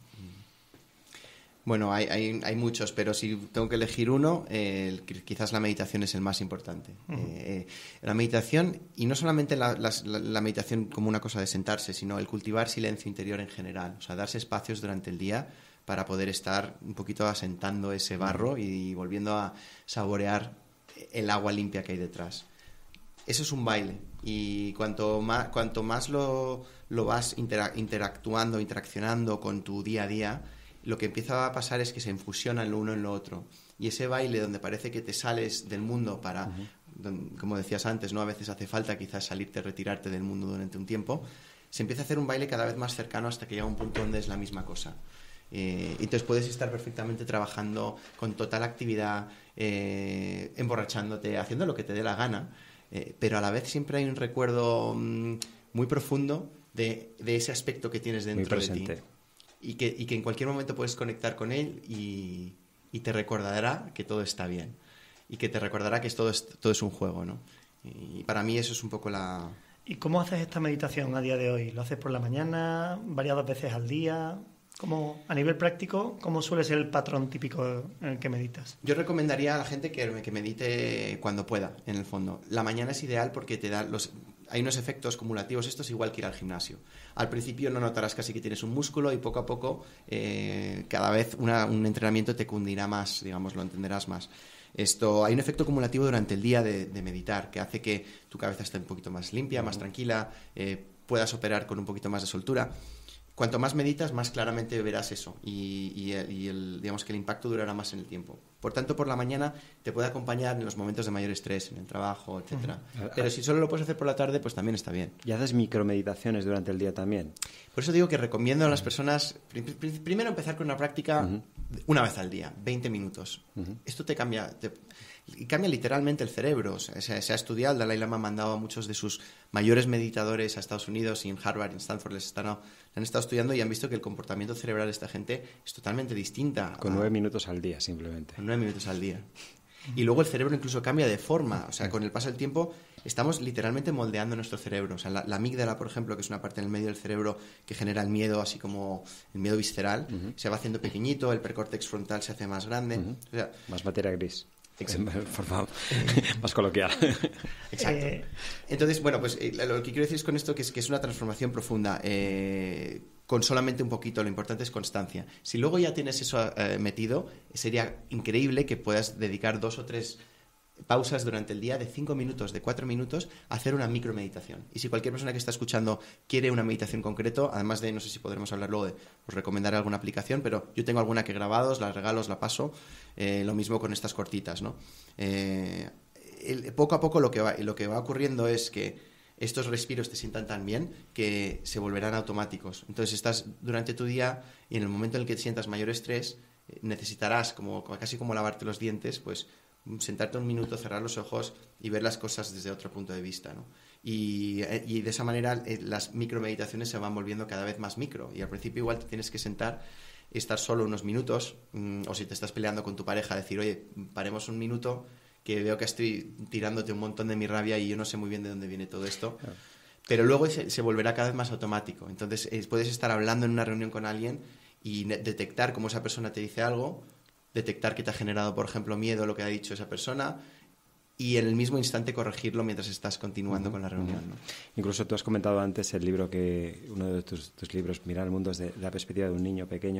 Bueno, hay, hay, hay muchos, pero si tengo que elegir uno, eh, quizás la meditación es el más importante. Uh-huh. eh, la meditación, y no solamente la, la, la meditación como una cosa de sentarse, sino el cultivar silencio interior en general, o sea, darse espacios durante el día para poder estar un poquito asentando ese barro y volviendo a saborear el agua limpia que hay detrás. Eso es un baile, y cuanto más, cuanto más lo, lo vas intera- interactuando, interaccionando con tu día a día, lo que empieza a pasar es que se infusionan lo uno en lo otro. Y ese baile donde parece que te sales del mundo para, uh-huh. donde, como decías antes, ¿no? A veces hace falta quizás salirte, retirarte del mundo durante un tiempo, se empieza a hacer un baile cada vez más cercano hasta que llega un punto donde es la misma cosa. Eh, entonces puedes estar perfectamente trabajando con total actividad, eh, emborrachándote, haciendo lo que te dé la gana, eh, pero a la vez siempre hay un recuerdo mmm, muy profundo de, de ese aspecto que tienes dentro de ti. Y que, y que en cualquier momento puedes conectar con él y, y te recordará que todo está bien. Y que te recordará que todo es, todo es un juego, ¿no? Y para mí eso es un poco la... ¿Y cómo haces esta meditación a día de hoy? ¿Lo haces por la mañana, variadas veces al día? ¿Cómo, a nivel práctico, cómo suele ser el patrón típico en el que meditas? Yo recomendaría a la gente que, que medite cuando pueda, en el fondo. La mañana es ideal porque te da los... Hay unos efectos cumulativos, esto es igual que ir al gimnasio. Al principio no notarás casi que tienes un músculo y poco a poco eh, cada vez una, un entrenamiento te cundirá más, digamos, lo entenderás más. Esto, hay un efecto cumulativo durante el día de, de meditar que hace que tu cabeza esté un poquito más limpia, más tranquila, eh, puedas operar con un poquito más de soltura. Cuanto más meditas, más claramente verás eso y, y, el, y el, digamos que el impacto durará más en el tiempo. Por tanto, por la mañana te puede acompañar en los momentos de mayor estrés, en el trabajo, etcétera. Uh-huh. Pero si solo lo puedes hacer por la tarde, pues también está bien. ¿Y haces micromeditaciones durante el día también? Por eso digo que recomiendo a las personas pr- pr- primero empezar con una práctica uh-huh. una vez al día, veinte minutos. Uh-huh. Esto te cambia... Te, Y cambia literalmente el cerebro. O sea, se, se ha estudiado, el Dalai Lama ha mandado a muchos de sus mayores meditadores a Estados Unidos y en Harvard y en Stanford les están, han estado estudiando y han visto que el comportamiento cerebral de esta gente es totalmente distinta. Con nueve minutos al día, simplemente. Con nueve minutos al día. Y luego el cerebro incluso cambia de forma. O sea, con el paso del tiempo estamos literalmente moldeando nuestro cerebro. O sea, la, la amígdala, por ejemplo, que es una parte en el medio del cerebro que genera el miedo, así como el miedo visceral, uh-huh. se va haciendo pequeñito, el precórtex frontal se hace más grande. Uh-huh. O sea, más materia gris. Por favor, más coloquial. Exacto. Entonces, bueno, pues eh, lo que quiero decir es con esto que es que es una transformación profunda. Eh, con solamente un poquito, lo importante es constancia. Si luego ya tienes eso eh, metido, sería increíble que puedas dedicar dos o tres pausas durante el día de cinco minutos, de cuatro minutos, a hacer una micromeditación. Y si cualquier persona que está escuchando quiere una meditación concreto, además de, no sé si podremos hablar luego de, os recomendaré alguna aplicación, pero yo tengo alguna que he grabado, os la regalo, os la paso, eh, lo mismo con estas cortitas, ¿no? Eh, el, poco a poco lo que va, lo que va ocurriendo es que estos respiros te sientan tan bien que se volverán automáticos. Entonces estás durante tu día y en el momento en el que te sientas mayor estrés, eh, necesitarás, como, casi como lavarte los dientes, pues sentarte un minuto, cerrar los ojos y ver las cosas desde otro punto de vista, ¿no? Y, y de esa manera eh, las micromeditaciones se van volviendo cada vez más micro y al principio igual te tienes que sentar y estar solo unos minutos mmm, o si te estás peleando con tu pareja decir, oye, paremos un minuto que veo que estoy tirándote un montón de mi rabia y yo no sé muy bien de dónde viene todo esto. Claro. Pero luego se, se volverá cada vez más automático. Entonces eh, puedes estar hablando en una reunión con alguien y detectar cómo esa persona te dice algo, detectar que te ha generado, por ejemplo, miedo lo que ha dicho esa persona y en el mismo instante corregirlo mientras estás continuando uh-huh, con la reunión, uh-huh. ¿no? Incluso tú has comentado antes el libro que, uno de tus, tus libros, Mirar el mundo desde la perspectiva de un niño pequeño.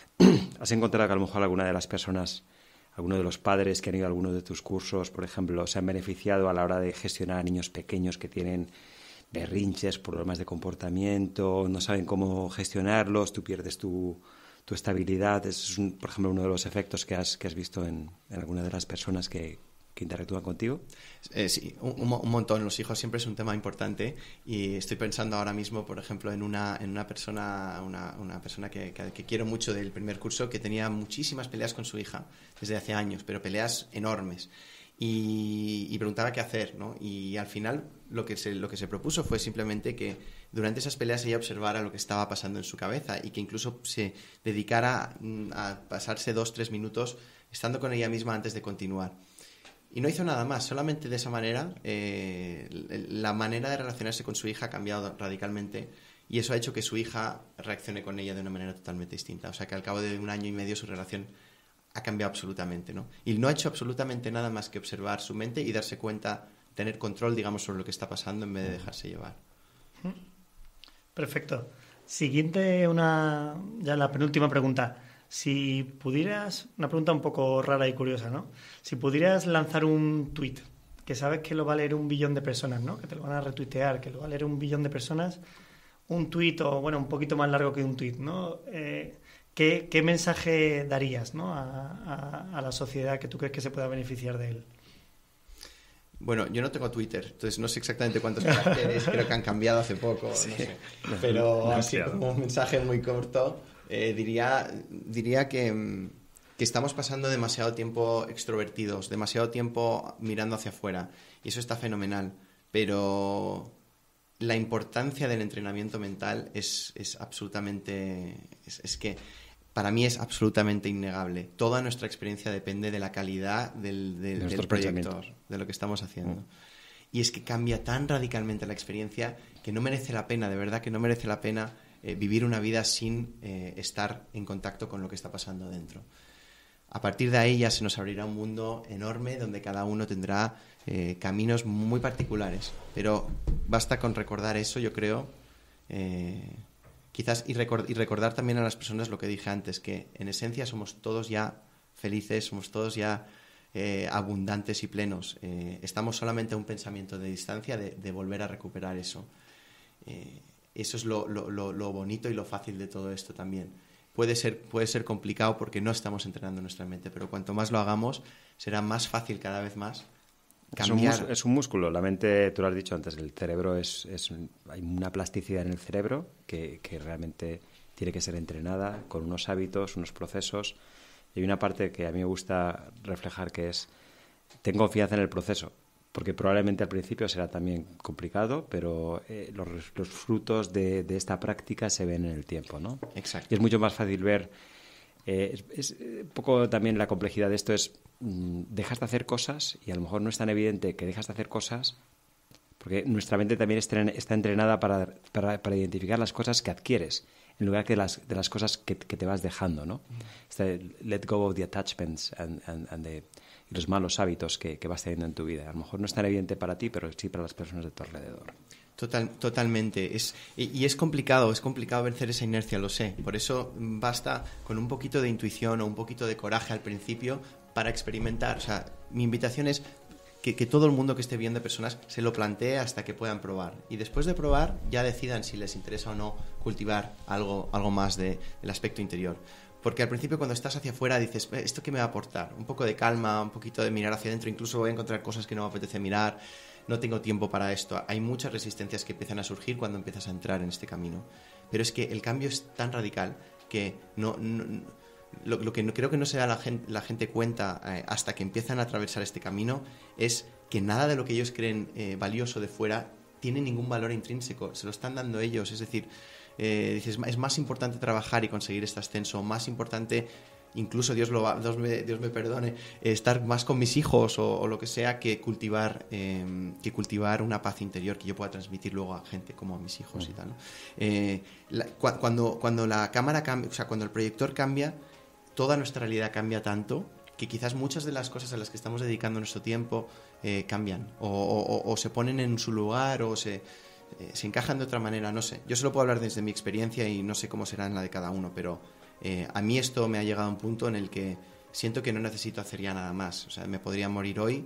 ¿Has encontrado que a lo mejor alguna de las personas, alguno de los padres que han ido a alguno de tus cursos, por ejemplo, se han beneficiado a la hora de gestionar a niños pequeños que tienen berrinches, problemas de comportamiento, no saben cómo gestionarlos, tú pierdes tu... tu estabilidad? Es, un, por ejemplo, uno de los efectos que has, que has visto en, en alguna de las personas que, que interactúan contigo? Eh, sí, un, un montón. Los hijos siempre es un tema importante y estoy pensando ahora mismo, por ejemplo, en una, en una persona, una, una persona que, que, que quiero mucho del primer curso, que tenía muchísimas peleas con su hija desde hace años, pero peleas enormes. Y, y preguntaba qué hacer, ¿no? Y al final lo que, se, lo que se propuso fue simplemente que durante esas peleas ella observara lo que estaba pasando en su cabeza y que incluso se dedicara a pasarse dos, tres minutos estando con ella misma antes de continuar. Y no hizo nada más, solamente de esa manera eh, la manera de relacionarse con su hija ha cambiado radicalmente y eso ha hecho que su hija reaccione con ella de una manera totalmente distinta. O sea que al cabo de un año y medio su relación ha cambiado absolutamente, ¿no? Y no ha hecho absolutamente nada más que observar su mente y darse cuenta, tener control, digamos, sobre lo que está pasando en vez de dejarse llevar. Perfecto. Siguiente, una ya la penúltima pregunta. Si pudieras, una pregunta un poco rara y curiosa, ¿no? Si pudieras lanzar un tuit, que sabes que lo va a leer un billón de personas, ¿no? Que te lo van a retuitear, que lo va a leer un billón de personas, un tuit o, bueno, un poquito más largo que un tuit, ¿no? Eh, ¿qué, ¿Qué mensaje darías, ¿no? a, a, a la sociedad que tú crees que se pueda beneficiar de él? Bueno, yo no tengo Twitter, entonces no sé exactamente cuántos caracteres, creo que han cambiado hace poco, sí, no sé. Pero así como un mensaje muy corto, eh, diría, diría que, que estamos pasando demasiado tiempo extrovertidos, demasiado tiempo mirando hacia afuera, y eso está fenomenal, pero la importancia del entrenamiento mental es, es absolutamente... Es, es que para mí es absolutamente innegable. Toda nuestra experiencia depende de la calidad del, del, de del proyecto, de lo que estamos haciendo. Mm. Y es que cambia tan radicalmente la experiencia que no merece la pena, de verdad que no merece la pena eh, vivir una vida sin eh, estar en contacto con lo que está pasando dentro. A partir de ahí ya se nos abrirá un mundo enorme donde cada uno tendrá eh, caminos muy particulares. Pero basta con recordar eso, yo creo... Eh, Quizás y, record, y recordar también a las personas lo que dije antes, que en esencia somos todos ya felices, somos todos ya eh, abundantes y plenos. Eh, estamos solamente a un pensamiento de distancia de, de volver a recuperar eso. Eh, eso es lo, lo, lo, lo bonito y lo fácil de todo esto también. Puede ser, puede ser complicado porque no estamos entrenando nuestra mente, pero cuanto más lo hagamos, será más fácil cada vez más. Es un, es un músculo. La mente, tú lo has dicho antes, el cerebro es, es un, hay una plasticidad en el cerebro que, que realmente tiene que ser entrenada con unos hábitos, unos procesos. Y hay una parte que a mí me gusta reflejar que es, ten confianza en el proceso, porque probablemente al principio será también complicado, pero eh, los, los frutos de, de esta práctica se ven en el tiempo, ¿no? Exacto. Y es mucho más fácil ver. Eh, es, es un poco también la complejidad de esto es mmm, dejas de hacer cosas y a lo mejor no es tan evidente que dejas de hacer cosas porque nuestra mente también está entrenada para, para, para identificar las cosas que adquieres en lugar que las, de las cosas que, que te vas dejando, ¿no? Mm. Este let go of the attachments and, and, and the, y los malos hábitos que, que vas teniendo en tu vida. A lo mejor no es tan evidente para ti, pero sí para las personas de tu alrededor. Total, totalmente. Es, y, y es complicado, es complicado vencer esa inercia, lo sé. Por eso basta con un poquito de intuición o un poquito de coraje al principio para experimentar. O sea, mi invitación es que, que todo el mundo que esté viendo personas se lo plantee hasta que puedan probar. Y después de probar ya decidan si les interesa o no cultivar algo, algo más de, del aspecto interior. Porque al principio cuando estás hacia afuera dices, ¿esto qué me va a aportar? Un poco de calma, un poquito de mirar hacia adentro, incluso voy a encontrar cosas que no me apetece mirar. No tengo tiempo para esto. Hay muchas resistencias que empiezan a surgir cuando empiezas a entrar en este camino. Pero es que el cambio es tan radical que no, no, lo, lo que no, creo que no se da la gente, la gente cuenta eh, hasta que empiezan a atravesar este camino es que nada de lo que ellos creen eh, valioso de fuera tiene ningún valor intrínseco. Se lo están dando ellos. Es decir, eh, dices, es más importante trabajar y conseguir este ascenso, más importante... incluso Dios, lo va, Dios, me, Dios me perdone, eh, estar más con mis hijos o, o lo que sea que cultivar eh, que cultivar una paz interior que yo pueda transmitir luego a gente como a mis hijos. Uh-huh. Y tal, ¿no? Eh, la, cu- cuando, cuando la cámara cambia, o sea, cuando el proyector cambia, toda nuestra realidad cambia tanto que quizás muchas de las cosas a las que estamos dedicando nuestro tiempo eh, cambian o, o, o se ponen en su lugar o se, eh, se encajan de otra manera, no sé. Yo solo puedo hablar desde mi experiencia y no sé cómo será en la de cada uno, pero Eh, a mí esto me ha llegado a un punto en el que siento que no necesito hacer ya nada más. O sea, me podría morir hoy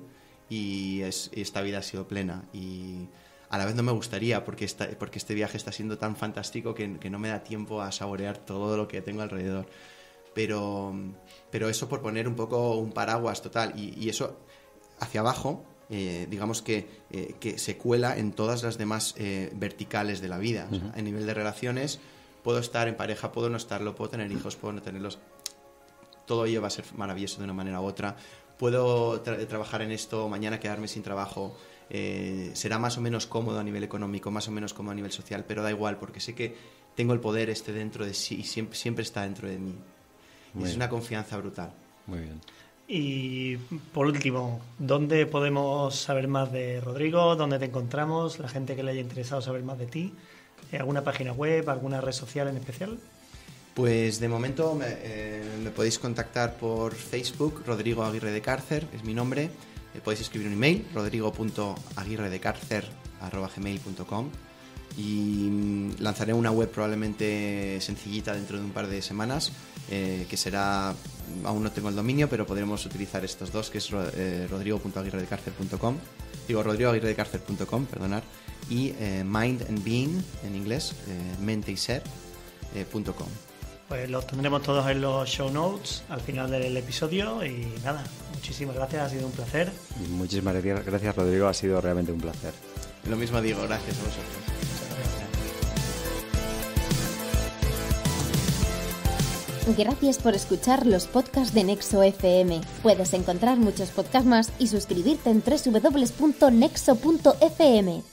y es, esta vida ha sido plena. Y a la vez no me gustaría porque, esta, porque este viaje está siendo tan fantástico que, que no me da tiempo a saborear todo lo que tengo alrededor. Pero, pero eso por poner un poco un paraguas total. Y, y eso hacia abajo, eh, digamos que, eh, que se cuela en todas las demás eh, verticales de la vida. Uh-huh. O sea, a nivel de relaciones, puedo estar en pareja, puedo no estarlo, puedo tener hijos, puedo no tenerlos. Todo ello va a ser maravilloso de una manera u otra. Puedo tra- trabajar en esto, mañana quedarme sin trabajo. Eh, será más o menos cómodo a nivel económico, más o menos cómodo a nivel social, pero da igual, porque sé que tengo el poder este dentro de sí y siempre, siempre está dentro de mí. Y es una confianza brutal. Muy bien. Y por último, ¿dónde podemos saber más de Rodrigo? ¿Dónde te encontramos? La gente que le haya interesado saber más de ti. ¿Alguna página web, alguna red social en especial? Pues de momento me, eh, me podéis contactar por Facebook, Rodrigo Aguirre de Cárcer, es mi nombre. Eh, podéis escribir un email, rodrigo punto aguirre de cárcer arroba gmail punto com, y lanzaré una web probablemente sencillita dentro de un par de semanas, eh, que será, aún no tengo el dominio, pero podremos utilizar estos dos, que es eh, rodrigo punto aguirre de cárcer punto com, digo rodrigo aguirre de cárcer punto com, perdonar, y eh, Mind and Being en inglés, eh, mente y ser, eh, punto com. Pues los tendremos todos en los show notes al final del episodio y nada, muchísimas gracias, ha sido un placer. Muchísimas gracias, Rodrigo, ha sido realmente un placer. Lo mismo digo, gracias a vosotros. Gracias por escuchar los podcasts de Nexo F M. Puedes encontrar muchos podcasts más y suscribirte en doble u doble u doble u punto nexo punto f m.